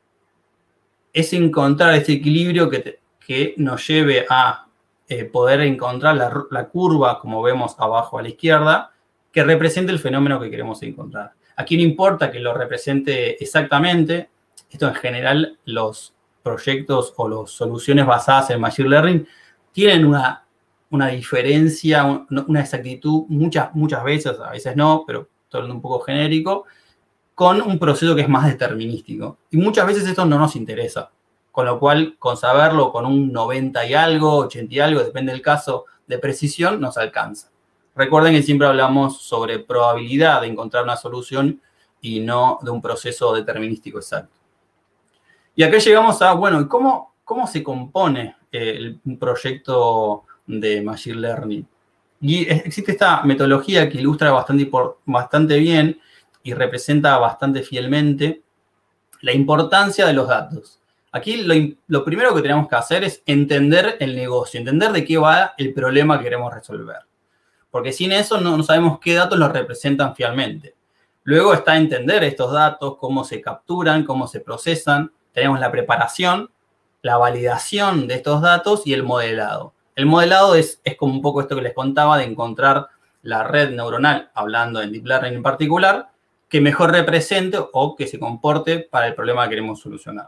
Es encontrar ese equilibrio que, te, que nos lleve a eh, poder encontrar la, la curva, como vemos abajo a la izquierda, que represente el fenómeno que queremos encontrar. Aquí no importa que lo represente exactamente. Esto en general, los proyectos o las soluciones basadas en Machine Learning tienen una, una diferencia, una exactitud, muchas, muchas veces, a veces no, pero todo un poco genérico, con un proceso que es más determinístico. Y muchas veces esto no nos interesa. Con lo cual, con saberlo con un noventa y algo, ochenta y algo, depende del caso de precisión, nos alcanza. Recuerden que siempre hablamos sobre probabilidad de encontrar una solución y no de un proceso determinístico exacto. Y acá llegamos a, bueno, ¿cómo, cómo se compone el, un proyecto de Machine Learning? Y es, existe esta metodología que ilustra bastante, bastante bien y representa bastante fielmente la importancia de los datos. Aquí lo, lo primero que tenemos que hacer es entender el negocio, entender de qué va el problema que queremos resolver. Porque sin eso no, no sabemos qué datos los representan fielmente. Luego está entender estos datos, cómo se capturan, cómo se procesan. Tenemos la preparación, la validación de estos datos y el modelado. El modelado es, es como un poco esto que les contaba de encontrar la red neuronal, hablando en Deep Learning en particular, que mejor represente o que se comporte para el problema que queremos solucionar.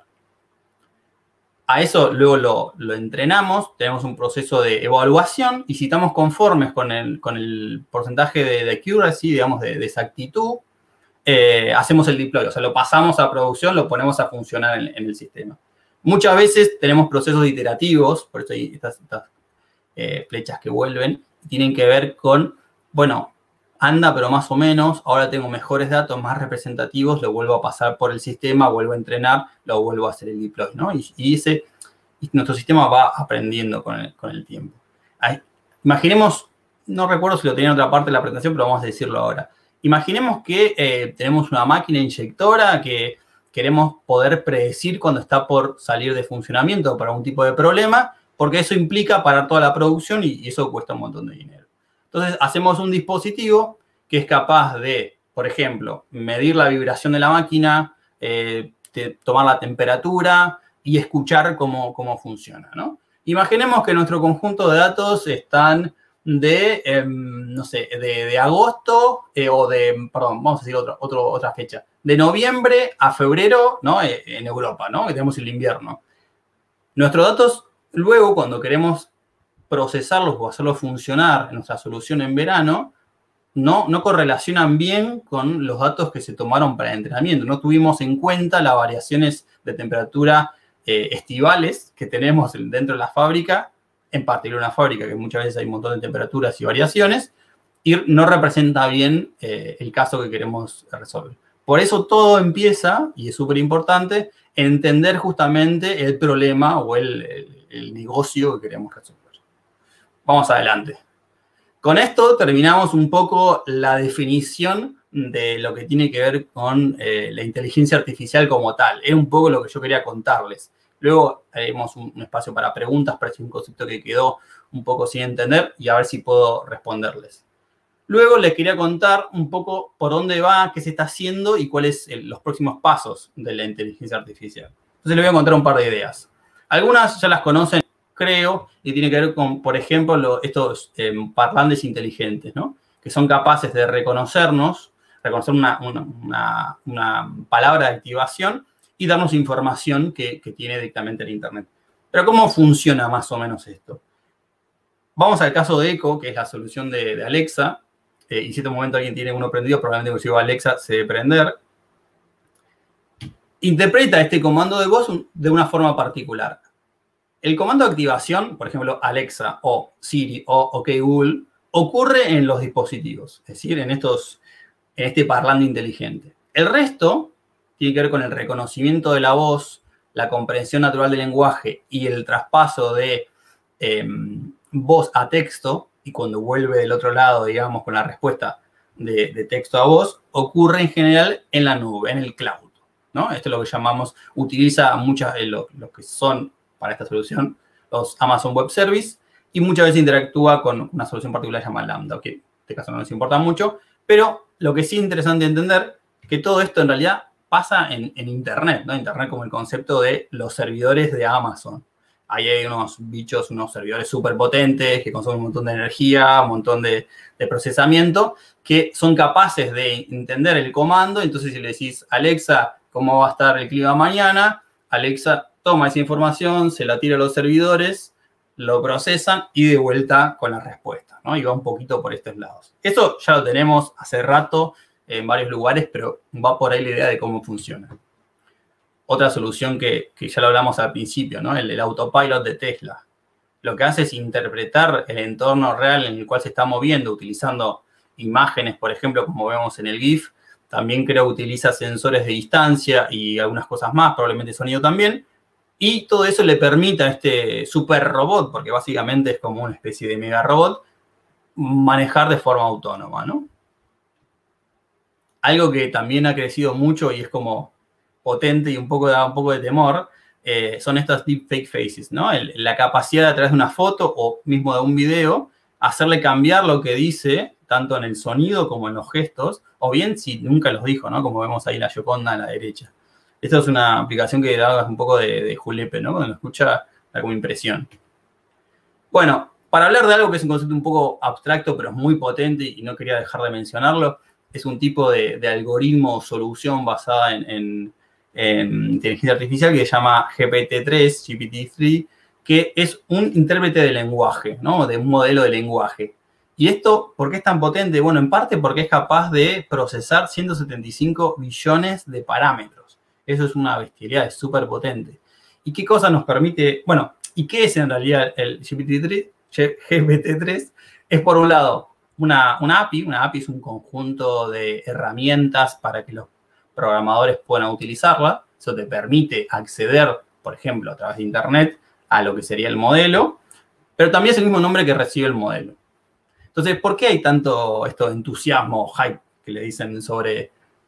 A eso luego lo, lo entrenamos, tenemos un proceso de evaluación y si estamos conformes con el, con el porcentaje de, de accuracy, digamos, de, de exactitud, eh, hacemos el deploy, o sea, lo pasamos a producción, lo ponemos a funcionar en, en el sistema. Muchas veces tenemos procesos iterativos, por eso hay estas, estas eh, flechas que vuelven, tienen que ver con, bueno, anda pero más o menos, ahora tengo mejores datos, más representativos, lo vuelvo a pasar por el sistema, vuelvo a entrenar, lo vuelvo a hacer el deploy, ¿no? Y, y ese, y nuestro sistema va aprendiendo con el, con el tiempo. Ahí, imaginemos, no recuerdo si lo tenía en otra parte de la presentación, pero vamos a decirlo ahora. Imaginemos que eh, tenemos una máquina inyectora que queremos poder predecir cuando está por salir de funcionamiento para un tipo de problema, porque eso implica parar toda la producción y, y eso cuesta un montón de dinero. Entonces, hacemos un dispositivo que es capaz de, por ejemplo, medir la vibración de la máquina, eh, de tomar la temperatura y escuchar cómo, cómo funciona, ¿no? Imaginemos que nuestro conjunto de datos están de, eh, no sé, de, de agosto eh, o de, perdón, vamos a decir otro, otro, otra fecha, de noviembre a febrero, ¿no? Eh, en Europa, ¿no? Que tenemos el invierno. Nuestros datos, luego, cuando queremos procesarlos o hacerlos funcionar en nuestra solución en verano, no, no correlacionan bien con los datos que se tomaron para el entrenamiento. No tuvimos en cuenta las variaciones de temperatura eh, estivales que tenemos dentro de la fábrica, en particular una fábrica que muchas veces hay un montón de temperaturas y variaciones, y no representa bien eh, el caso que queremos resolver. Por eso todo empieza, y es súper importante, entender justamente el problema o el, el, el negocio que queremos resolver. Vamos adelante. Con esto terminamos un poco la definición de lo que tiene que ver con eh, la inteligencia artificial como tal. Es un poco lo que yo quería contarles. Luego haremos un, un espacio para preguntas, parece un concepto que quedó un poco sin entender y a ver si puedo responderles. Luego les quería contar un poco por dónde va, qué se está haciendo y cuáles son los próximos pasos de la inteligencia artificial. Entonces les voy a contar un par de ideas. Algunas ya las conocen, creo, y tiene que ver con, por ejemplo, lo, estos eh, parlantes inteligentes, ¿no? Que son capaces de reconocernos, reconocer una, una, una, una palabra de activación y darnos información que, que tiene directamente el Internet. Pero ¿cómo funciona más o menos esto? Vamos al caso de Echo, que es la solución de, de Alexa. Eh, y si en este momento alguien tiene uno prendido, probablemente cuando llegó Alexa se debe prender. Interpreta este comando de voz de una forma particular. El comando de activación, por ejemplo, Alexa o Siri o OK Google, ocurre en los dispositivos, es decir, en, estos, en este parlante inteligente. El resto tiene que ver con el reconocimiento de la voz, la comprensión natural del lenguaje y el traspaso de eh, voz a texto, y cuando vuelve del otro lado, digamos, con la respuesta de, de texto a voz, ocurre en general en la nube, en el cloud, ¿no? Esto es lo que llamamos, utiliza muchas, eh, lo, lo que son para esta solución, los Amazon Web Service, y muchas veces interactúa con una solución particular llamada Lambda, que en este caso no nos importa mucho, pero lo que sí es interesante entender es que todo esto en realidad pasa en, en Internet, ¿no? Internet como el concepto de los servidores de Amazon. Ahí hay unos bichos, unos servidores súper potentes que consumen un montón de energía, un montón de, de procesamiento, que son capaces de entender el comando. Entonces, si le decís, Alexa, ¿cómo va a estar el clima mañana? Alexa toma esa información, se la tira a los servidores, lo procesan y de vuelta con la respuesta, ¿no? Y va un poquito por estos lados. Eso ya lo tenemos hace rato en varios lugares, pero va por ahí la idea de cómo funciona. Otra solución que, que ya lo hablamos al principio, ¿no? El, el autopilot de Tesla. Lo que hace es interpretar el entorno real en el cual se está moviendo, utilizando imágenes, por ejemplo, como vemos en el GIF. También creo que utiliza sensores de distancia y algunas cosas más, probablemente sonido también. Y todo eso le permite a este super robot, porque básicamente es como una especie de mega robot, manejar de forma autónoma, ¿no? Algo que también ha crecido mucho y es como potente y un poco da un poco de temor, eh, son estas deepfake faces, ¿no? El, la capacidad de a través de una foto o mismo de un video, hacerle cambiar lo que dice, tanto en el sonido como en los gestos, o bien si nunca los dijo, ¿no? Como vemos ahí la Gioconda a la derecha. Esta es una aplicación que da un poco de, de julepe, ¿no? Cuando lo escucha, da como impresión. Bueno, para hablar de algo que es un concepto un poco abstracto, pero es muy potente y no quería dejar de mencionarlo, es un tipo de, de algoritmo o solución basada en, en, en inteligencia artificial que se llama G P T tres, G P T tres, que es un intérprete de lenguaje, ¿no? De un modelo de lenguaje. ¿Y esto por qué es tan potente? Bueno, en parte porque es capaz de procesar ciento setenta y cinco billones de parámetros. Eso es una bestialidad, es súper potente. ¿Y qué cosa nos permite? Bueno, ¿y qué es en realidad el G P T tres? G P T tres es, por un lado, una, una A P I. Una A P I es un conjunto de herramientas para que los programadores puedan utilizarla. Eso te permite acceder, por ejemplo, a través de Internet, a lo que sería el modelo, pero también es el mismo nombre que recibe el modelo. Entonces, ¿por qué hay tanto esto de entusiasmo, hype, que le dicen sobre,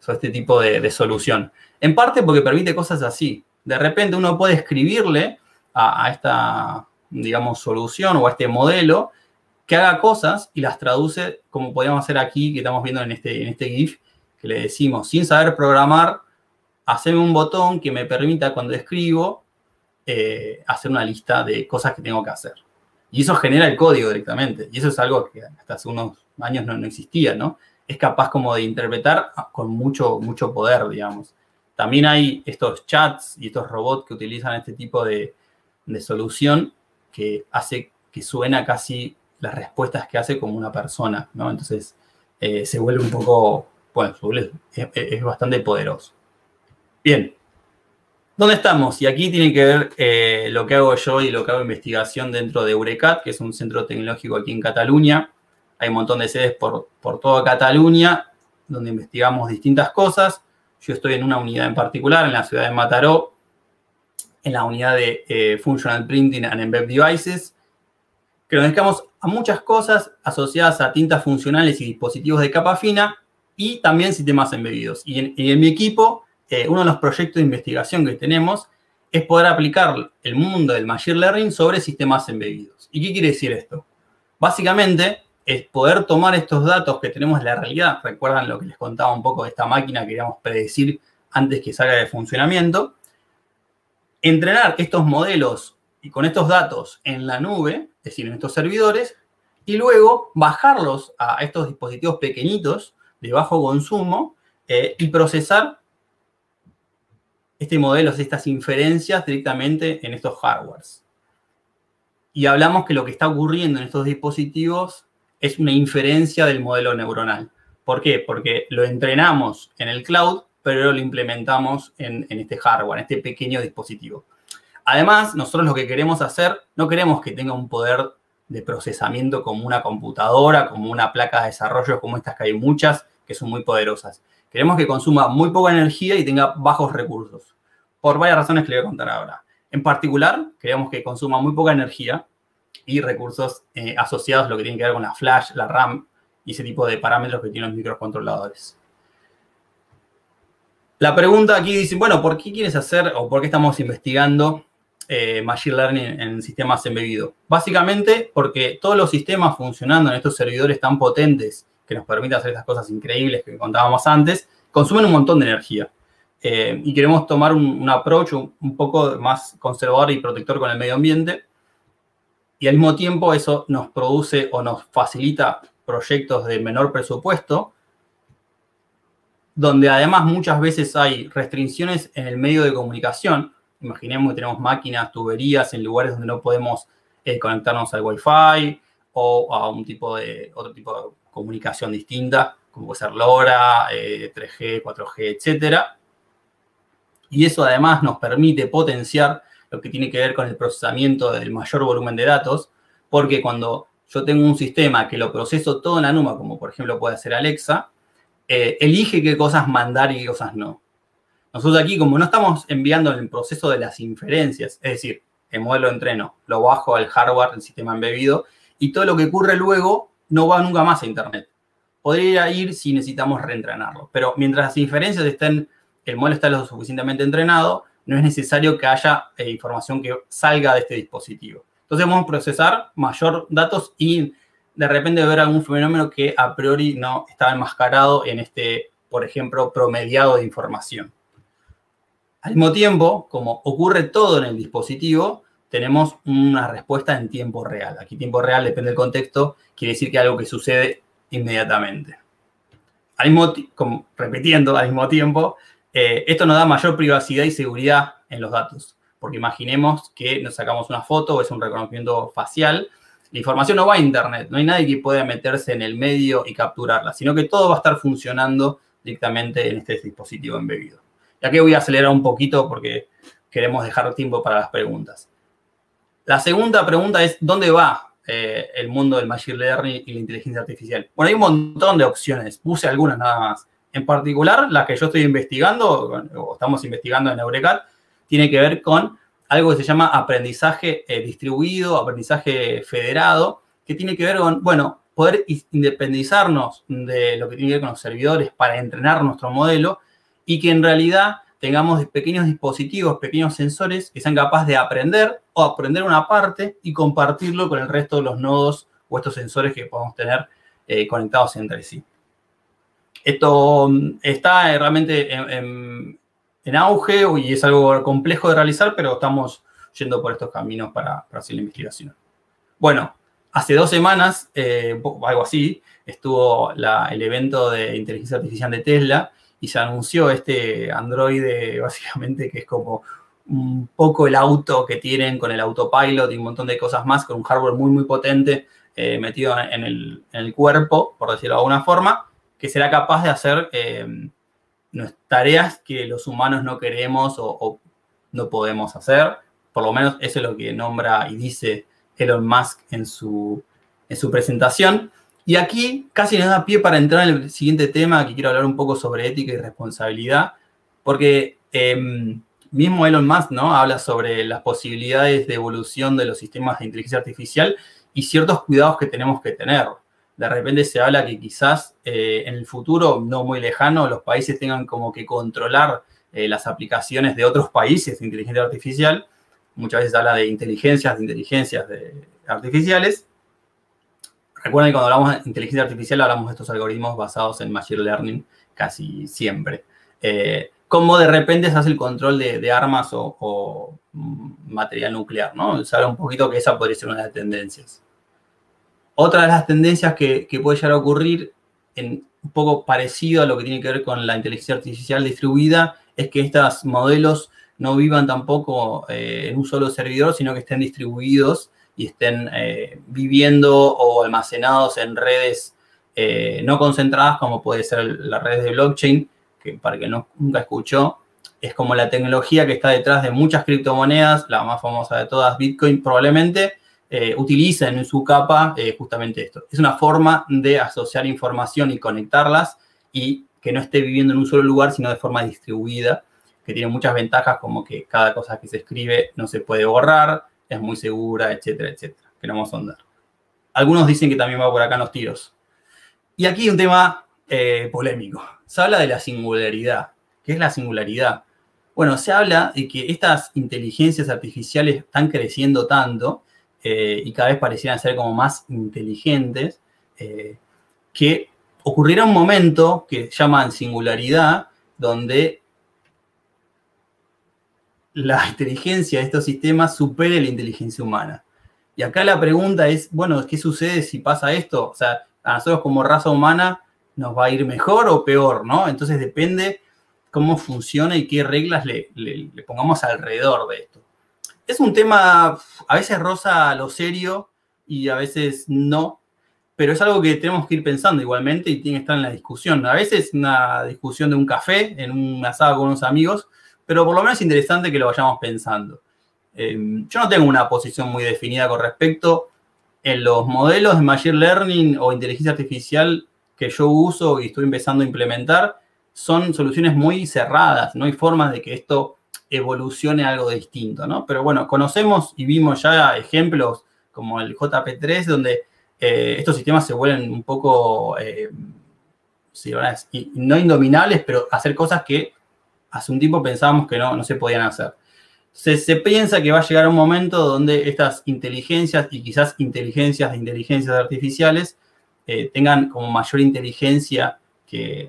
sobre este tipo de, de solución. En parte porque permite cosas así. De repente uno puede escribirle a, a esta, digamos, solución o a este modelo que haga cosas y las traduce como podríamos hacer aquí, que estamos viendo en este, en este GIF, que le decimos, sin saber programar, haceme un botón que me permita cuando escribo eh, hacer una lista de cosas que tengo que hacer. Y eso genera el código directamente. Y eso es algo que hasta hace unos años no, no existía, ¿no? Es capaz como de interpretar con mucho, mucho poder, digamos. También hay estos chats y estos robots que utilizan este tipo de, de solución que hace que suena casi las respuestas que hace como una persona, ¿no? Entonces, eh, se vuelve un poco, bueno, se vuelve, es, es bastante poderoso. Bien. ¿Dónde estamos? Y aquí tiene que ver eh, lo que hago yo y lo que hago investigación dentro de Eurecat, que es un centro tecnológico aquí en Cataluña. Hay un montón de sedes por, por toda Cataluña, donde investigamos distintas cosas. Yo estoy en una unidad en particular, en la ciudad de Mataró, en la unidad de eh, Functional Printing and Embedded Devices, que nos dedicamos a muchas cosas asociadas a tintas funcionales y dispositivos de capa fina y también sistemas embebidos. Y en, y en mi equipo, eh, uno de los proyectos de investigación que tenemos es poder aplicar el mundo del Machine Learning sobre sistemas embebidos. ¿Y qué quiere decir esto? Básicamente, es poder tomar estos datos que tenemos de la realidad. Recuerdan lo que les contaba un poco de esta máquina que queríamos predecir antes que salga de funcionamiento. Entrenar estos modelos y con estos datos en la nube, es decir, en estos servidores, y luego bajarlos a estos dispositivos pequeñitos de bajo consumo eh, y procesar este modelo, estas inferencias directamente en estos hardwares. Y hablamos que lo que está ocurriendo en estos dispositivos es una inferencia del modelo neuronal. ¿Por qué? Porque lo entrenamos en el cloud, pero lo implementamos en, en este hardware, en este pequeño dispositivo. Además, nosotros lo que queremos hacer, no queremos que tenga un poder de procesamiento como una computadora, como una placa de desarrollo, como estas que hay muchas, que son muy poderosas. Queremos que consuma muy poca energía y tenga bajos recursos, por varias razones que le voy a contar ahora. En particular, queremos que consuma muy poca energía y recursos eh, asociados a lo que tiene que ver con la flash, la RAM y ese tipo de parámetros que tienen los microcontroladores. La pregunta aquí dice, bueno, ¿por qué quieres hacer o por qué estamos investigando eh, Machine Learning en sistemas embebidos? Básicamente porque todos los sistemas funcionando en estos servidores tan potentes que nos permiten hacer estas cosas increíbles que contábamos antes, consumen un montón de energía. Eh, y queremos tomar un, un approach un, un poco más conservador y protector con el medio ambiente. Y al mismo tiempo eso nos produce o nos facilita proyectos de menor presupuesto, donde además muchas veces hay restricciones en el medio de comunicación. Imaginemos que tenemos máquinas, tuberías en lugares donde no podemos eh, conectarnos al Wi-Fi o a un tipo de, otro tipo de comunicación distinta, como puede ser LoRa, eh, tres G, cuatro G, etcétera. Y eso además nos permite potenciar lo que tiene que ver con el procesamiento del mayor volumen de datos, porque cuando yo tengo un sistema que lo proceso todo en la nube, como por ejemplo puede ser Alexa, eh, elige qué cosas mandar y qué cosas no. Nosotros aquí, como no estamos enviando en el proceso de las inferencias, es decir, el modelo de entreno, lo bajo al hardware del sistema embebido, y todo lo que ocurre luego no va nunca más a Internet. Podría ir si necesitamos reentrenarlo, pero mientras las inferencias estén, el modelo está lo suficientemente entrenado, no es necesario que haya eh, información que salga de este dispositivo. Entonces vamos a procesar mayor datos y de repente ver algún fenómeno que a priori no estaba enmascarado en este, por ejemplo, promediado de información. Al mismo tiempo, como ocurre todo en el dispositivo, tenemos una respuesta en tiempo real. Aquí tiempo real, depende del contexto, quiere decir que algo que sucede inmediatamente. Al mismo como, repitiendo, al mismo tiempo, eh, esto nos da mayor privacidad y seguridad en los datos. Porque imaginemos que nos sacamos una foto o es un reconocimiento facial. La información no va a Internet. No hay nadie que pueda meterse en el medio y capturarla, sino que todo va a estar funcionando directamente en este dispositivo embebido. Y aquí voy a acelerar un poquito porque queremos dejar tiempo para las preguntas. La segunda pregunta es, ¿dónde va eh, el mundo del Machine Learning y la inteligencia artificial? Bueno, hay un montón de opciones. Puse algunas nada más. En particular, la que yo estoy investigando, o estamos investigando en Eurecat, tiene que ver con algo que se llama aprendizaje eh, distribuido, aprendizaje federado, que tiene que ver con, bueno, poder independizarnos de lo que tiene que ver con los servidores para entrenar nuestro modelo y que en realidad tengamos pequeños dispositivos, pequeños sensores que sean capaces de aprender o aprender una parte y compartirlo con el resto de los nodos o estos sensores que podemos tener eh, conectados entre sí. Esto está realmente en, en, en auge y es algo complejo de realizar, pero estamos yendo por estos caminos para, para hacer la investigación. Bueno, hace dos semanas, eh, algo así, estuvo la, el evento de inteligencia artificial de Tesla y se anunció este androide, básicamente, que es como un poco el auto que tienen con el autopilot y un montón de cosas más, con un hardware muy, muy potente eh, metido en el, en el cuerpo, por decirlo de alguna forma, que será capaz de hacer eh, tareas que los humanos no queremos o, o no podemos hacer. Por lo menos eso es lo que nombra y dice Elon Musk en su, en su presentación. Y aquí casi nos da pie para entrar en el siguiente tema, que quiero hablar un poco sobre ética y responsabilidad, porque eh, mismo Elon Musk, ¿no?, habla sobre las posibilidades de evolución de los sistemas de inteligencia artificial y ciertos cuidados que tenemos que tener. De repente se habla que quizás eh, en el futuro, no muy lejano, los países tengan como que controlar eh, las aplicaciones de otros países de inteligencia artificial. Muchas veces habla de inteligencias, de inteligencias de artificiales. Recuerden que cuando hablamos de inteligencia artificial hablamos de estos algoritmos basados en machine learning casi siempre. Eh, como de repente se hace el control de, de armas o, o material nuclear, ¿no? Se habla un poquito que esa podría ser una de las tendencias. Otra de las tendencias que, que puede llegar a ocurrir, en un poco parecido a lo que tiene que ver con la inteligencia artificial distribuida, es que estos modelos no vivan tampoco eh, en un solo servidor, sino que estén distribuidos y estén eh, viviendo o almacenados en redes eh, no concentradas, como puede ser las redes de blockchain, que para quien no, nunca escuchó, es como la tecnología que está detrás de muchas criptomonedas, la más famosa de todas, Bitcoin, probablemente eh, utiliza en su capa eh, justamente esto. Es una forma de asociar información y conectarlas y que no esté viviendo en un solo lugar, sino de forma distribuida, que tiene muchas ventajas, como que cada cosa que se escribe no se puede borrar, es muy segura, etcétera, etcétera, que no vamos a ahondar. Algunos dicen que también va por acá en los tiros. Y aquí hay un tema eh, polémico. Se habla de la singularidad. ¿Qué es la singularidad? Bueno, se habla de que estas inteligencias artificiales están creciendo tanto eh, y cada vez parecieran ser como más inteligentes, eh, que ocurrirá un momento que llaman singularidad, donde la inteligencia de estos sistemas supere la inteligencia humana. Y acá la pregunta es, bueno, ¿qué sucede si pasa esto? O sea, a nosotros como raza humana nos va a ir mejor o peor, ¿no? Entonces depende cómo funciona y qué reglas le, le, le pongamos alrededor de esto. Es un tema, a veces roza lo serio y a veces no, pero es algo que tenemos que ir pensando igualmente y tiene que estar en la discusión. A veces una discusión de un café, en un asado con unos amigos, pero por lo menos es interesante que lo vayamos pensando. Eh, yo no tengo una posición muy definida con respecto. En los modelos de Machine Learning o inteligencia artificial que yo uso y estoy empezando a implementar, son soluciones muy cerradas. No hay formas de que esto evolucione a algo distinto, ¿no? Pero bueno, conocemos y vimos ya ejemplos como el J P tres, donde eh, estos sistemas se vuelven un poco, eh, sí, no indominables, pero hacer cosas que hace un tiempo pensábamos que no, no se podían hacer. Se, se piensa que va a llegar un momento donde estas inteligencias y quizás inteligencias de inteligencias artificiales eh, tengan como mayor inteligencia que,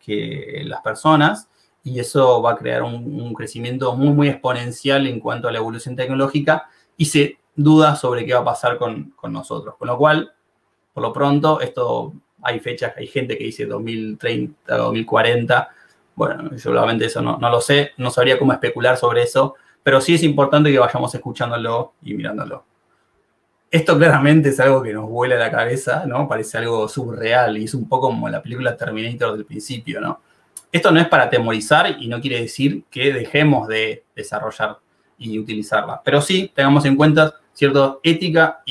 que las personas y eso va a crear un, un crecimiento muy, muy exponencial en cuanto a la evolución tecnológica y se duda sobre qué va a pasar con, con nosotros. Con lo cual, por lo pronto, esto hay fechas, hay gente que dice dos mil treinta, dos mil cuarenta. Bueno, yo obviamente eso no, no lo sé, no sabría cómo especular sobre eso, pero sí es importante que vayamos escuchándolo y mirándolo. Esto claramente es algo que nos vuela la cabeza, ¿no? Parece algo surreal y es un poco como la película Terminator del principio, ¿no? Esto no es para atemorizar y no quiere decir que dejemos de desarrollar y utilizarla, pero sí tengamos en cuenta cierta ética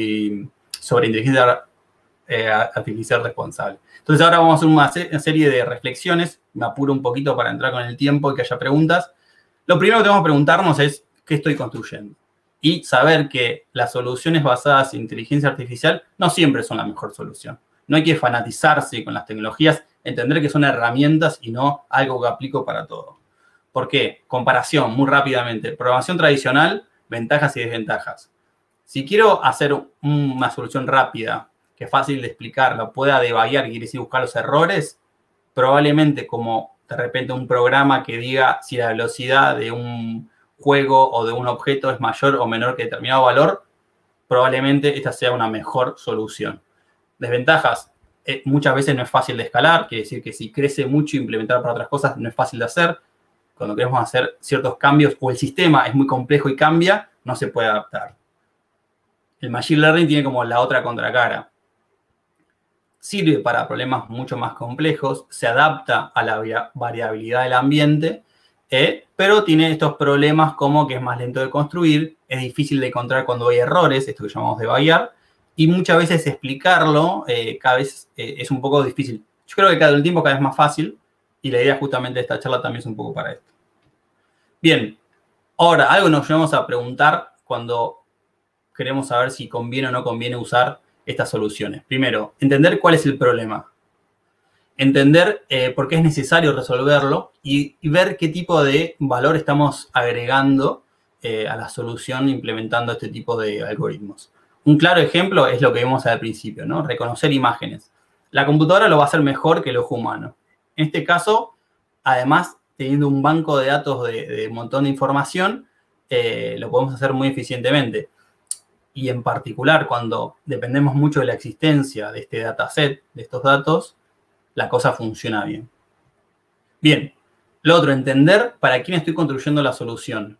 y sobre inteligencia eh, artificial responsable. Entonces ahora vamos a hacer una, una serie de reflexiones. Me apuro un poquito para entrar con el tiempo y que haya preguntas. Lo primero que tenemos que preguntarnos es, ¿qué estoy construyendo? y saber que las soluciones basadas en inteligencia artificial no siempre son la mejor solución. No hay que fanatizarse con las tecnologías, entender que son herramientas y no algo que aplico para todo. ¿Por qué? Comparación, muy rápidamente. Programación tradicional, ventajas y desventajas. Si quiero hacer una solución rápida, que es fácil de explicar, la pueda debuguear, quiere decir buscar los errores, probablemente como de repente un programa que diga si la velocidad de un juego o de un objeto es mayor o menor que determinado valor, probablemente esta sea una mejor solución. Desventajas, eh, muchas veces no es fácil de escalar, quiere decir que si crece mucho implementar para otras cosas no es fácil de hacer. Cuando queremos hacer ciertos cambios o el sistema es muy complejo y cambia, no se puede adaptar. El Machine Learning tiene como la otra contracara. Sirve para problemas mucho más complejos, se adapta a la variabilidad del ambiente, eh, pero tiene estos problemas como que es más lento de construir, es difícil de encontrar cuando hay errores, esto que llamamos debuguear, y muchas veces explicarlo eh, cada vez eh, es un poco difícil. Yo creo que cada el tiempo cada vez más fácil, y la idea justamente de esta charla también es un poco para esto. Bien, ahora, algo nos llevamos a preguntar cuando queremos saber si conviene o no conviene usar estas soluciones. Primero, entender cuál es el problema. Entender eh, por qué es necesario resolverlo y, y ver qué tipo de valor estamos agregando eh, a la solución implementando este tipo de algoritmos. Un claro ejemplo es lo que vimos al principio, ¿no? Reconocer imágenes. La computadora lo va a hacer mejor que el ojo humano. En este caso, además, teniendo un banco de datos de, de un montón de información, eh, lo podemos hacer muy eficientemente. Y en particular, cuando dependemos mucho de la existencia de este dataset, de estos datos, la cosa funciona bien. Bien, lo otro, entender para quién estoy construyendo la solución.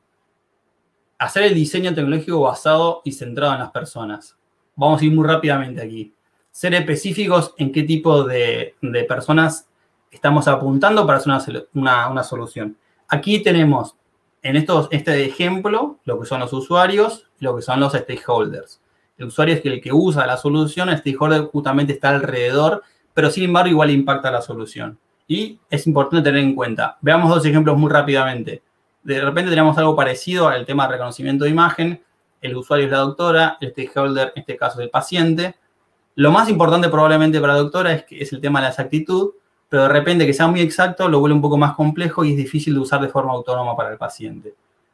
Hacer el diseño tecnológico basado y centrado en las personas. Vamos a ir muy rápidamente aquí. Ser específicos en qué tipo de, de personas estamos apuntando para hacer una, una, una solución. Aquí tenemos en estos, este ejemplo lo que son los usuarios y lo que son los stakeholders. El usuario es el que usa la solución, el stakeholder justamente está alrededor, pero sin embargo igual impacta la solución. Y es importante tener en cuenta. Veamos dos ejemplos muy rápidamente. De repente tenemos algo parecido al tema de reconocimiento de imagen. El usuario es la doctora, el stakeholder en este caso es el paciente. Lo más importante probablemente para la doctora es, que es el tema de la exactitud, pero de repente que sea muy exacto lo vuelve un poco más complejo y es difícil de usar de forma autónoma para el paciente.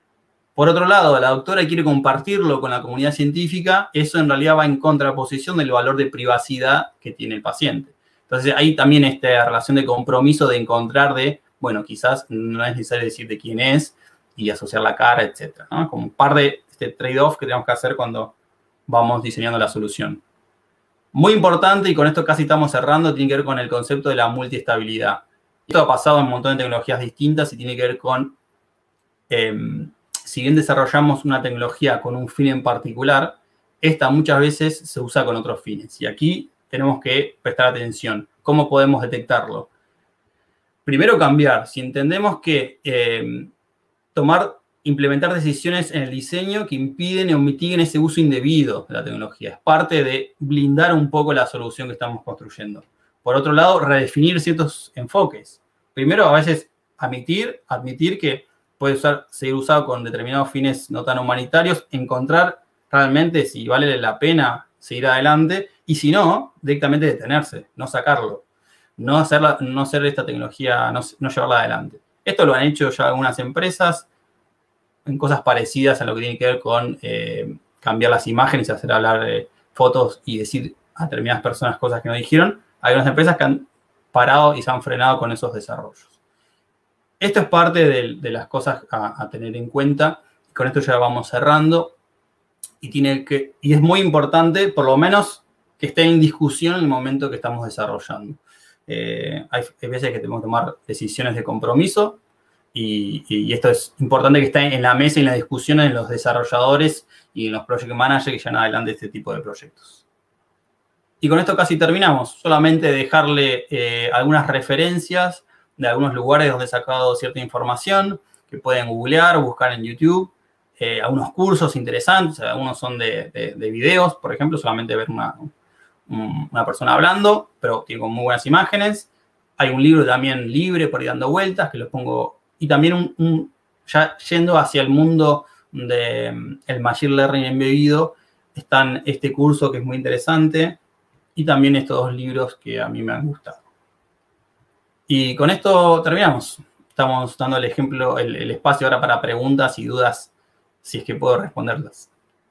Por otro lado, la doctora quiere compartirlo con la comunidad científica, eso en realidad va en contraposición del valor de privacidad que tiene el paciente. Entonces, hay también esta relación de compromiso de encontrar de, bueno, quizás no es necesario decir de quién es y asociar la cara, etcétera, ¿no? Como un par de este trade-off que tenemos que hacer cuando vamos diseñando la solución. Muy importante, y con esto casi estamos cerrando, tiene que ver con el concepto de la multiestabilidad. Esto ha pasado en un montón de tecnologías distintas y tiene que ver con, eh, si bien desarrollamos una tecnología con un fin en particular, esta muchas veces se usa con otros fines. Y aquí tenemos que prestar atención. ¿Cómo podemos detectarlo? Primero, cambiar. Si entendemos que eh, tomar... implementar decisiones en el diseño que impiden o mitiguen ese uso indebido de la tecnología. Es parte de blindar un poco la solución que estamos construyendo. Por otro lado, redefinir ciertos enfoques. Primero, a veces, admitir, admitir que puede usar, ser usado con determinados fines no tan humanitarios, encontrar realmente si vale la pena seguir adelante, y si no, directamente detenerse, no sacarlo. No, hacerla, no hacer esta tecnología, no, no llevarla adelante. Esto lo han hecho ya algunas empresas, en cosas parecidas a lo que tiene que ver con eh, cambiar las imágenes, hacer hablar eh, fotos y decir a determinadas personas cosas que no dijeron. Hay unas empresas que han parado y se han frenado con esos desarrollos. Esto es parte de, de las cosas a, a tener en cuenta. Con esto ya vamos cerrando. Y, tiene que, y es muy importante, por lo menos, que esté en discusión en el momento que estamos desarrollando. Eh, hay, hay veces que tenemos que tomar decisiones de compromiso. Y, y esto es importante que esté en la mesa y en la discusión en los desarrolladores y en los project managers que llevan adelante este tipo de proyectos. Y con esto casi terminamos. Solamente dejarle eh, algunas referencias de algunos lugares donde he sacado cierta información que pueden googlear o buscar en YouTube. Eh, algunos cursos interesantes, algunos son de, de, de videos, por ejemplo, solamente ver una, una persona hablando, pero tiene muy buenas imágenes. Hay un libro también libre por ahí dando vueltas que los pongo. Y también un, un, ya yendo hacia el mundo de um, el Machine Learning embebido, están este curso que es muy interesante y también estos dos libros que a mí me han gustado. Y con esto terminamos. Estamos dando el ejemplo, el, el espacio ahora para preguntas y dudas, si es que puedo responderlas.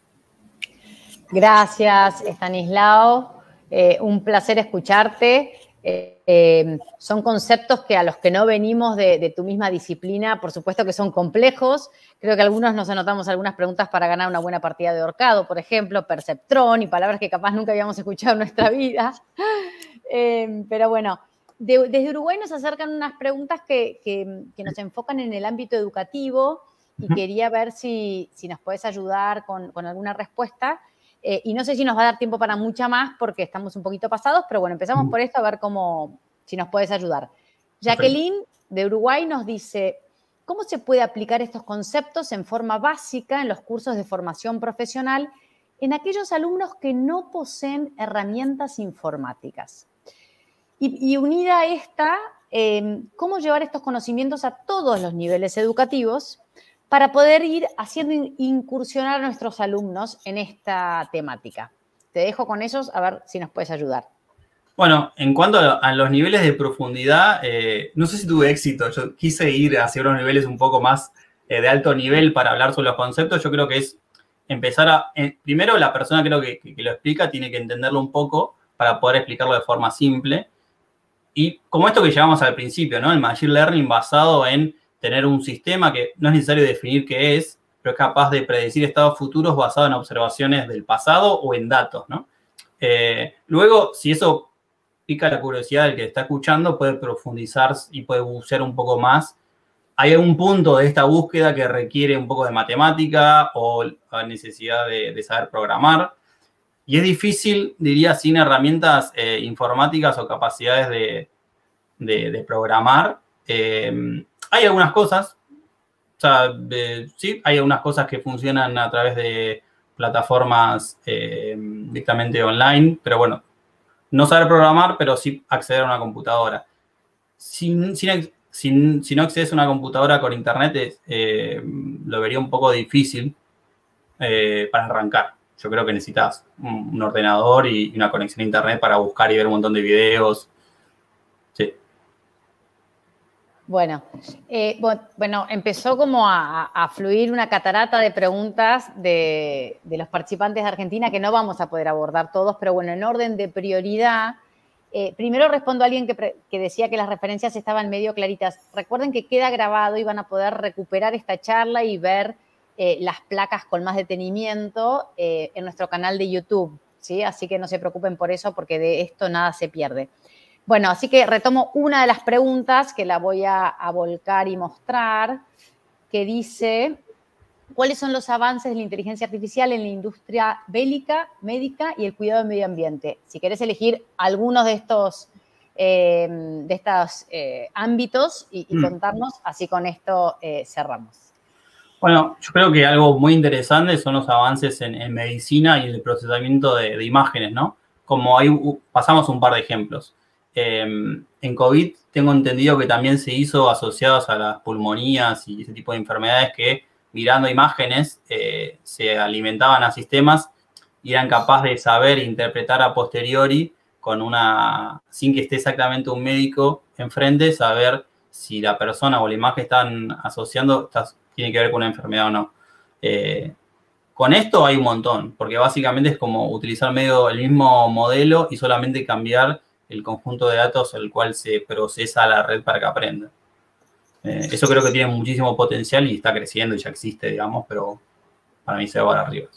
Gracias, Estanislao. Eh, un placer escucharte. Eh, eh, son conceptos que a los que no venimos de, de tu misma disciplina, por supuesto que son complejos. Creo que algunos nos anotamos algunas preguntas para ganar una buena partida de ahorcado, por ejemplo, perceptrón y palabras que capaz nunca habíamos escuchado en nuestra vida. Eh, pero bueno, de, desde Uruguay nos acercan unas preguntas que, que, que nos enfocan en el ámbito educativo y uh-huh. quería ver si, si nos puedes ayudar con, con alguna respuesta. Eh, y no sé si nos va a dar tiempo para mucha más porque estamos un poquito pasados, pero bueno, empezamos por esto a ver cómo, si nos puedes ayudar. Jacqueline de Uruguay nos dice, ¿cómo se puede aplicar estos conceptos en forma básica en los cursos de formación profesional en aquellos alumnos que no poseen herramientas informáticas? Y, y unida a esta, eh, ¿cómo llevar estos conocimientos a todos los niveles educativos para poder ir haciendo incursionar a nuestros alumnos en esta temática? Te dejo con esos, a ver si nos puedes ayudar. Bueno, en cuanto a los niveles de profundidad, eh, no sé si tuve éxito. Yo quise ir hacia unos niveles un poco más eh, de alto nivel para hablar sobre los conceptos. Yo creo que es empezar a... Eh, primero, la persona creo que, que, que lo explica tiene que entenderlo un poco para poder explicarlo de forma simple. Y como esto que llevamos al principio, ¿no? El Machine Learning basado en tener un sistema que no es necesario definir qué es, pero es capaz de predecir estados futuros basados en observaciones del pasado o en datos, ¿no? Eh, luego, si eso pica la curiosidad del que está escuchando, puede profundizar y puede bucear un poco más. Hay algún punto de esta búsqueda que requiere un poco de matemática o la necesidad de, de saber programar. Y es difícil, diría, sin herramientas eh, informáticas o capacidades de, de, de programar. Eh, Hay algunas cosas, o sea, eh, sí, hay algunas cosas que funcionan a través de plataformas eh, directamente online, pero bueno, no saber programar, pero sí acceder a una computadora. Si, si, si, si no accedes a una computadora con internet, eh, lo vería un poco difícil eh, para arrancar. Yo creo que necesitas un, un ordenador y una conexión a internet para buscar y ver un montón de videos. Sí. Bueno, eh, bueno, empezó como a, a fluir una catarata de preguntas de, de los participantes de Argentina que no vamos a poder abordar todos, pero bueno, en orden de prioridad, eh, primero respondo a alguien que, que decía que las referencias estaban medio claritas. Recuerden que queda grabado y van a poder recuperar esta charla y ver eh, las placas con más detenimiento eh, en nuestro canal de YouTube, ¿sí? Así que no se preocupen por eso porque de esto nada se pierde. Bueno, así que retomo una de las preguntas que la voy a, a volcar y mostrar, que dice, ¿cuáles son los avances de la inteligencia artificial en la industria bélica, médica y el cuidado del medio ambiente? Si querés elegir algunos de estos, eh, de estos eh, ámbitos y, y mm. contarnos, así con esto eh, cerramos. Bueno, yo creo que algo muy interesante son los avances en, en medicina y en el procesamiento de, de imágenes, ¿no? Como ahí pasamos un par de ejemplos. Eh, en COVID tengo entendido que también se hizo asociados a las pulmonías y ese tipo de enfermedades que mirando imágenes eh, se alimentaban a sistemas y eran capaces de saber e interpretar a posteriori con una, sin que esté exactamente un médico enfrente, saber si la persona o la imagen están asociando está, tiene que ver con una enfermedad o no. Eh, con esto hay un montón, porque básicamente es como utilizar medio el mismo modelo y solamente cambiar el conjunto de datos el cual se procesa la red para que aprenda. Eh, eso creo que tiene muchísimo potencial y está creciendo y ya existe, digamos, pero para mí se va para arriba.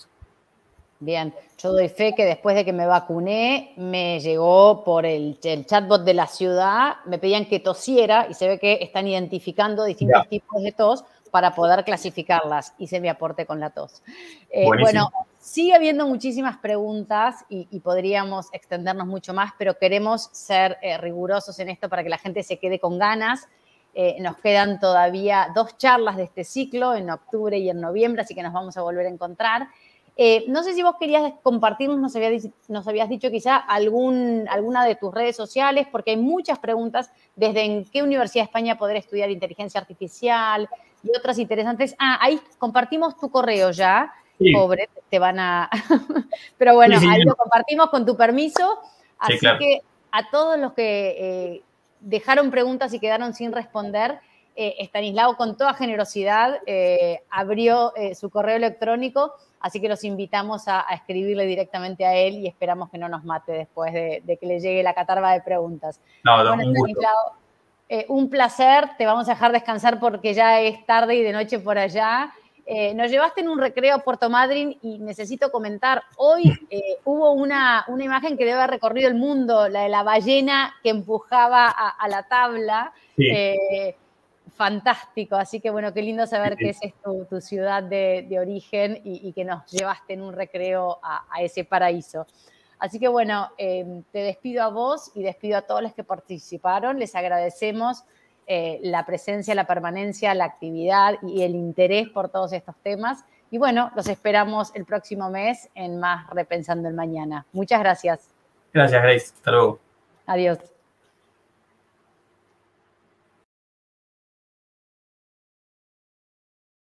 Bien, yo doy fe que después de que me vacuné, me llegó por el, el chatbot de la ciudad, me pedían que tosiera y se ve que están identificando distintos ya. tipos de tos para poder clasificarlas. Hice mi aporte con la tos. Eh, bueno, sigue habiendo muchísimas preguntas y, y podríamos extendernos mucho más, pero queremos ser eh, rigurosos en esto para que la gente se quede con ganas. Eh, nos quedan todavía dos charlas de este ciclo, en octubre y en noviembre, así que nos vamos a volver a encontrar. Eh, no sé si vos querías compartirnos, nos, había, nos habías dicho quizá algún, alguna de tus redes sociales, porque hay muchas preguntas, desde en qué universidad de España poder estudiar inteligencia artificial, y otras interesantes. Ah, ahí compartimos tu correo ya. Sí. Pobre, te van a... Pero bueno, sí, sí, ahí no. Lo compartimos con tu permiso. Así sí, claro. Que a todos los que eh, dejaron preguntas y quedaron sin responder, eh, Estanislao con toda generosidad eh, abrió eh, su correo electrónico, así que los invitamos a, a escribirle directamente a él y esperamos que no nos mate después de, de que le llegue la catarba de preguntas. No, no, bueno, un Estanislao, eh, un placer, te vamos a dejar descansar porque ya es tarde y de noche por allá. Eh, nos llevaste en un recreo a Puerto Madryn y necesito comentar, hoy eh, hubo una, una imagen que debe haber recorrido el mundo, la de la ballena que empujaba a, a la tabla, sí. eh, fantástico, así que bueno, qué lindo saber sí. que esa es tu, tu ciudad de, de origen y, y que nos llevaste en un recreo a, a ese paraíso. Así que bueno, eh, te despido a vos y despido a todos los que participaron, les agradecemos Eh, la presencia, la permanencia, la actividad y el interés por todos estos temas. Y bueno, los esperamos el próximo mes en más Repensando el Mañana. Muchas gracias. Gracias, Grace. Hasta luego. Adiós.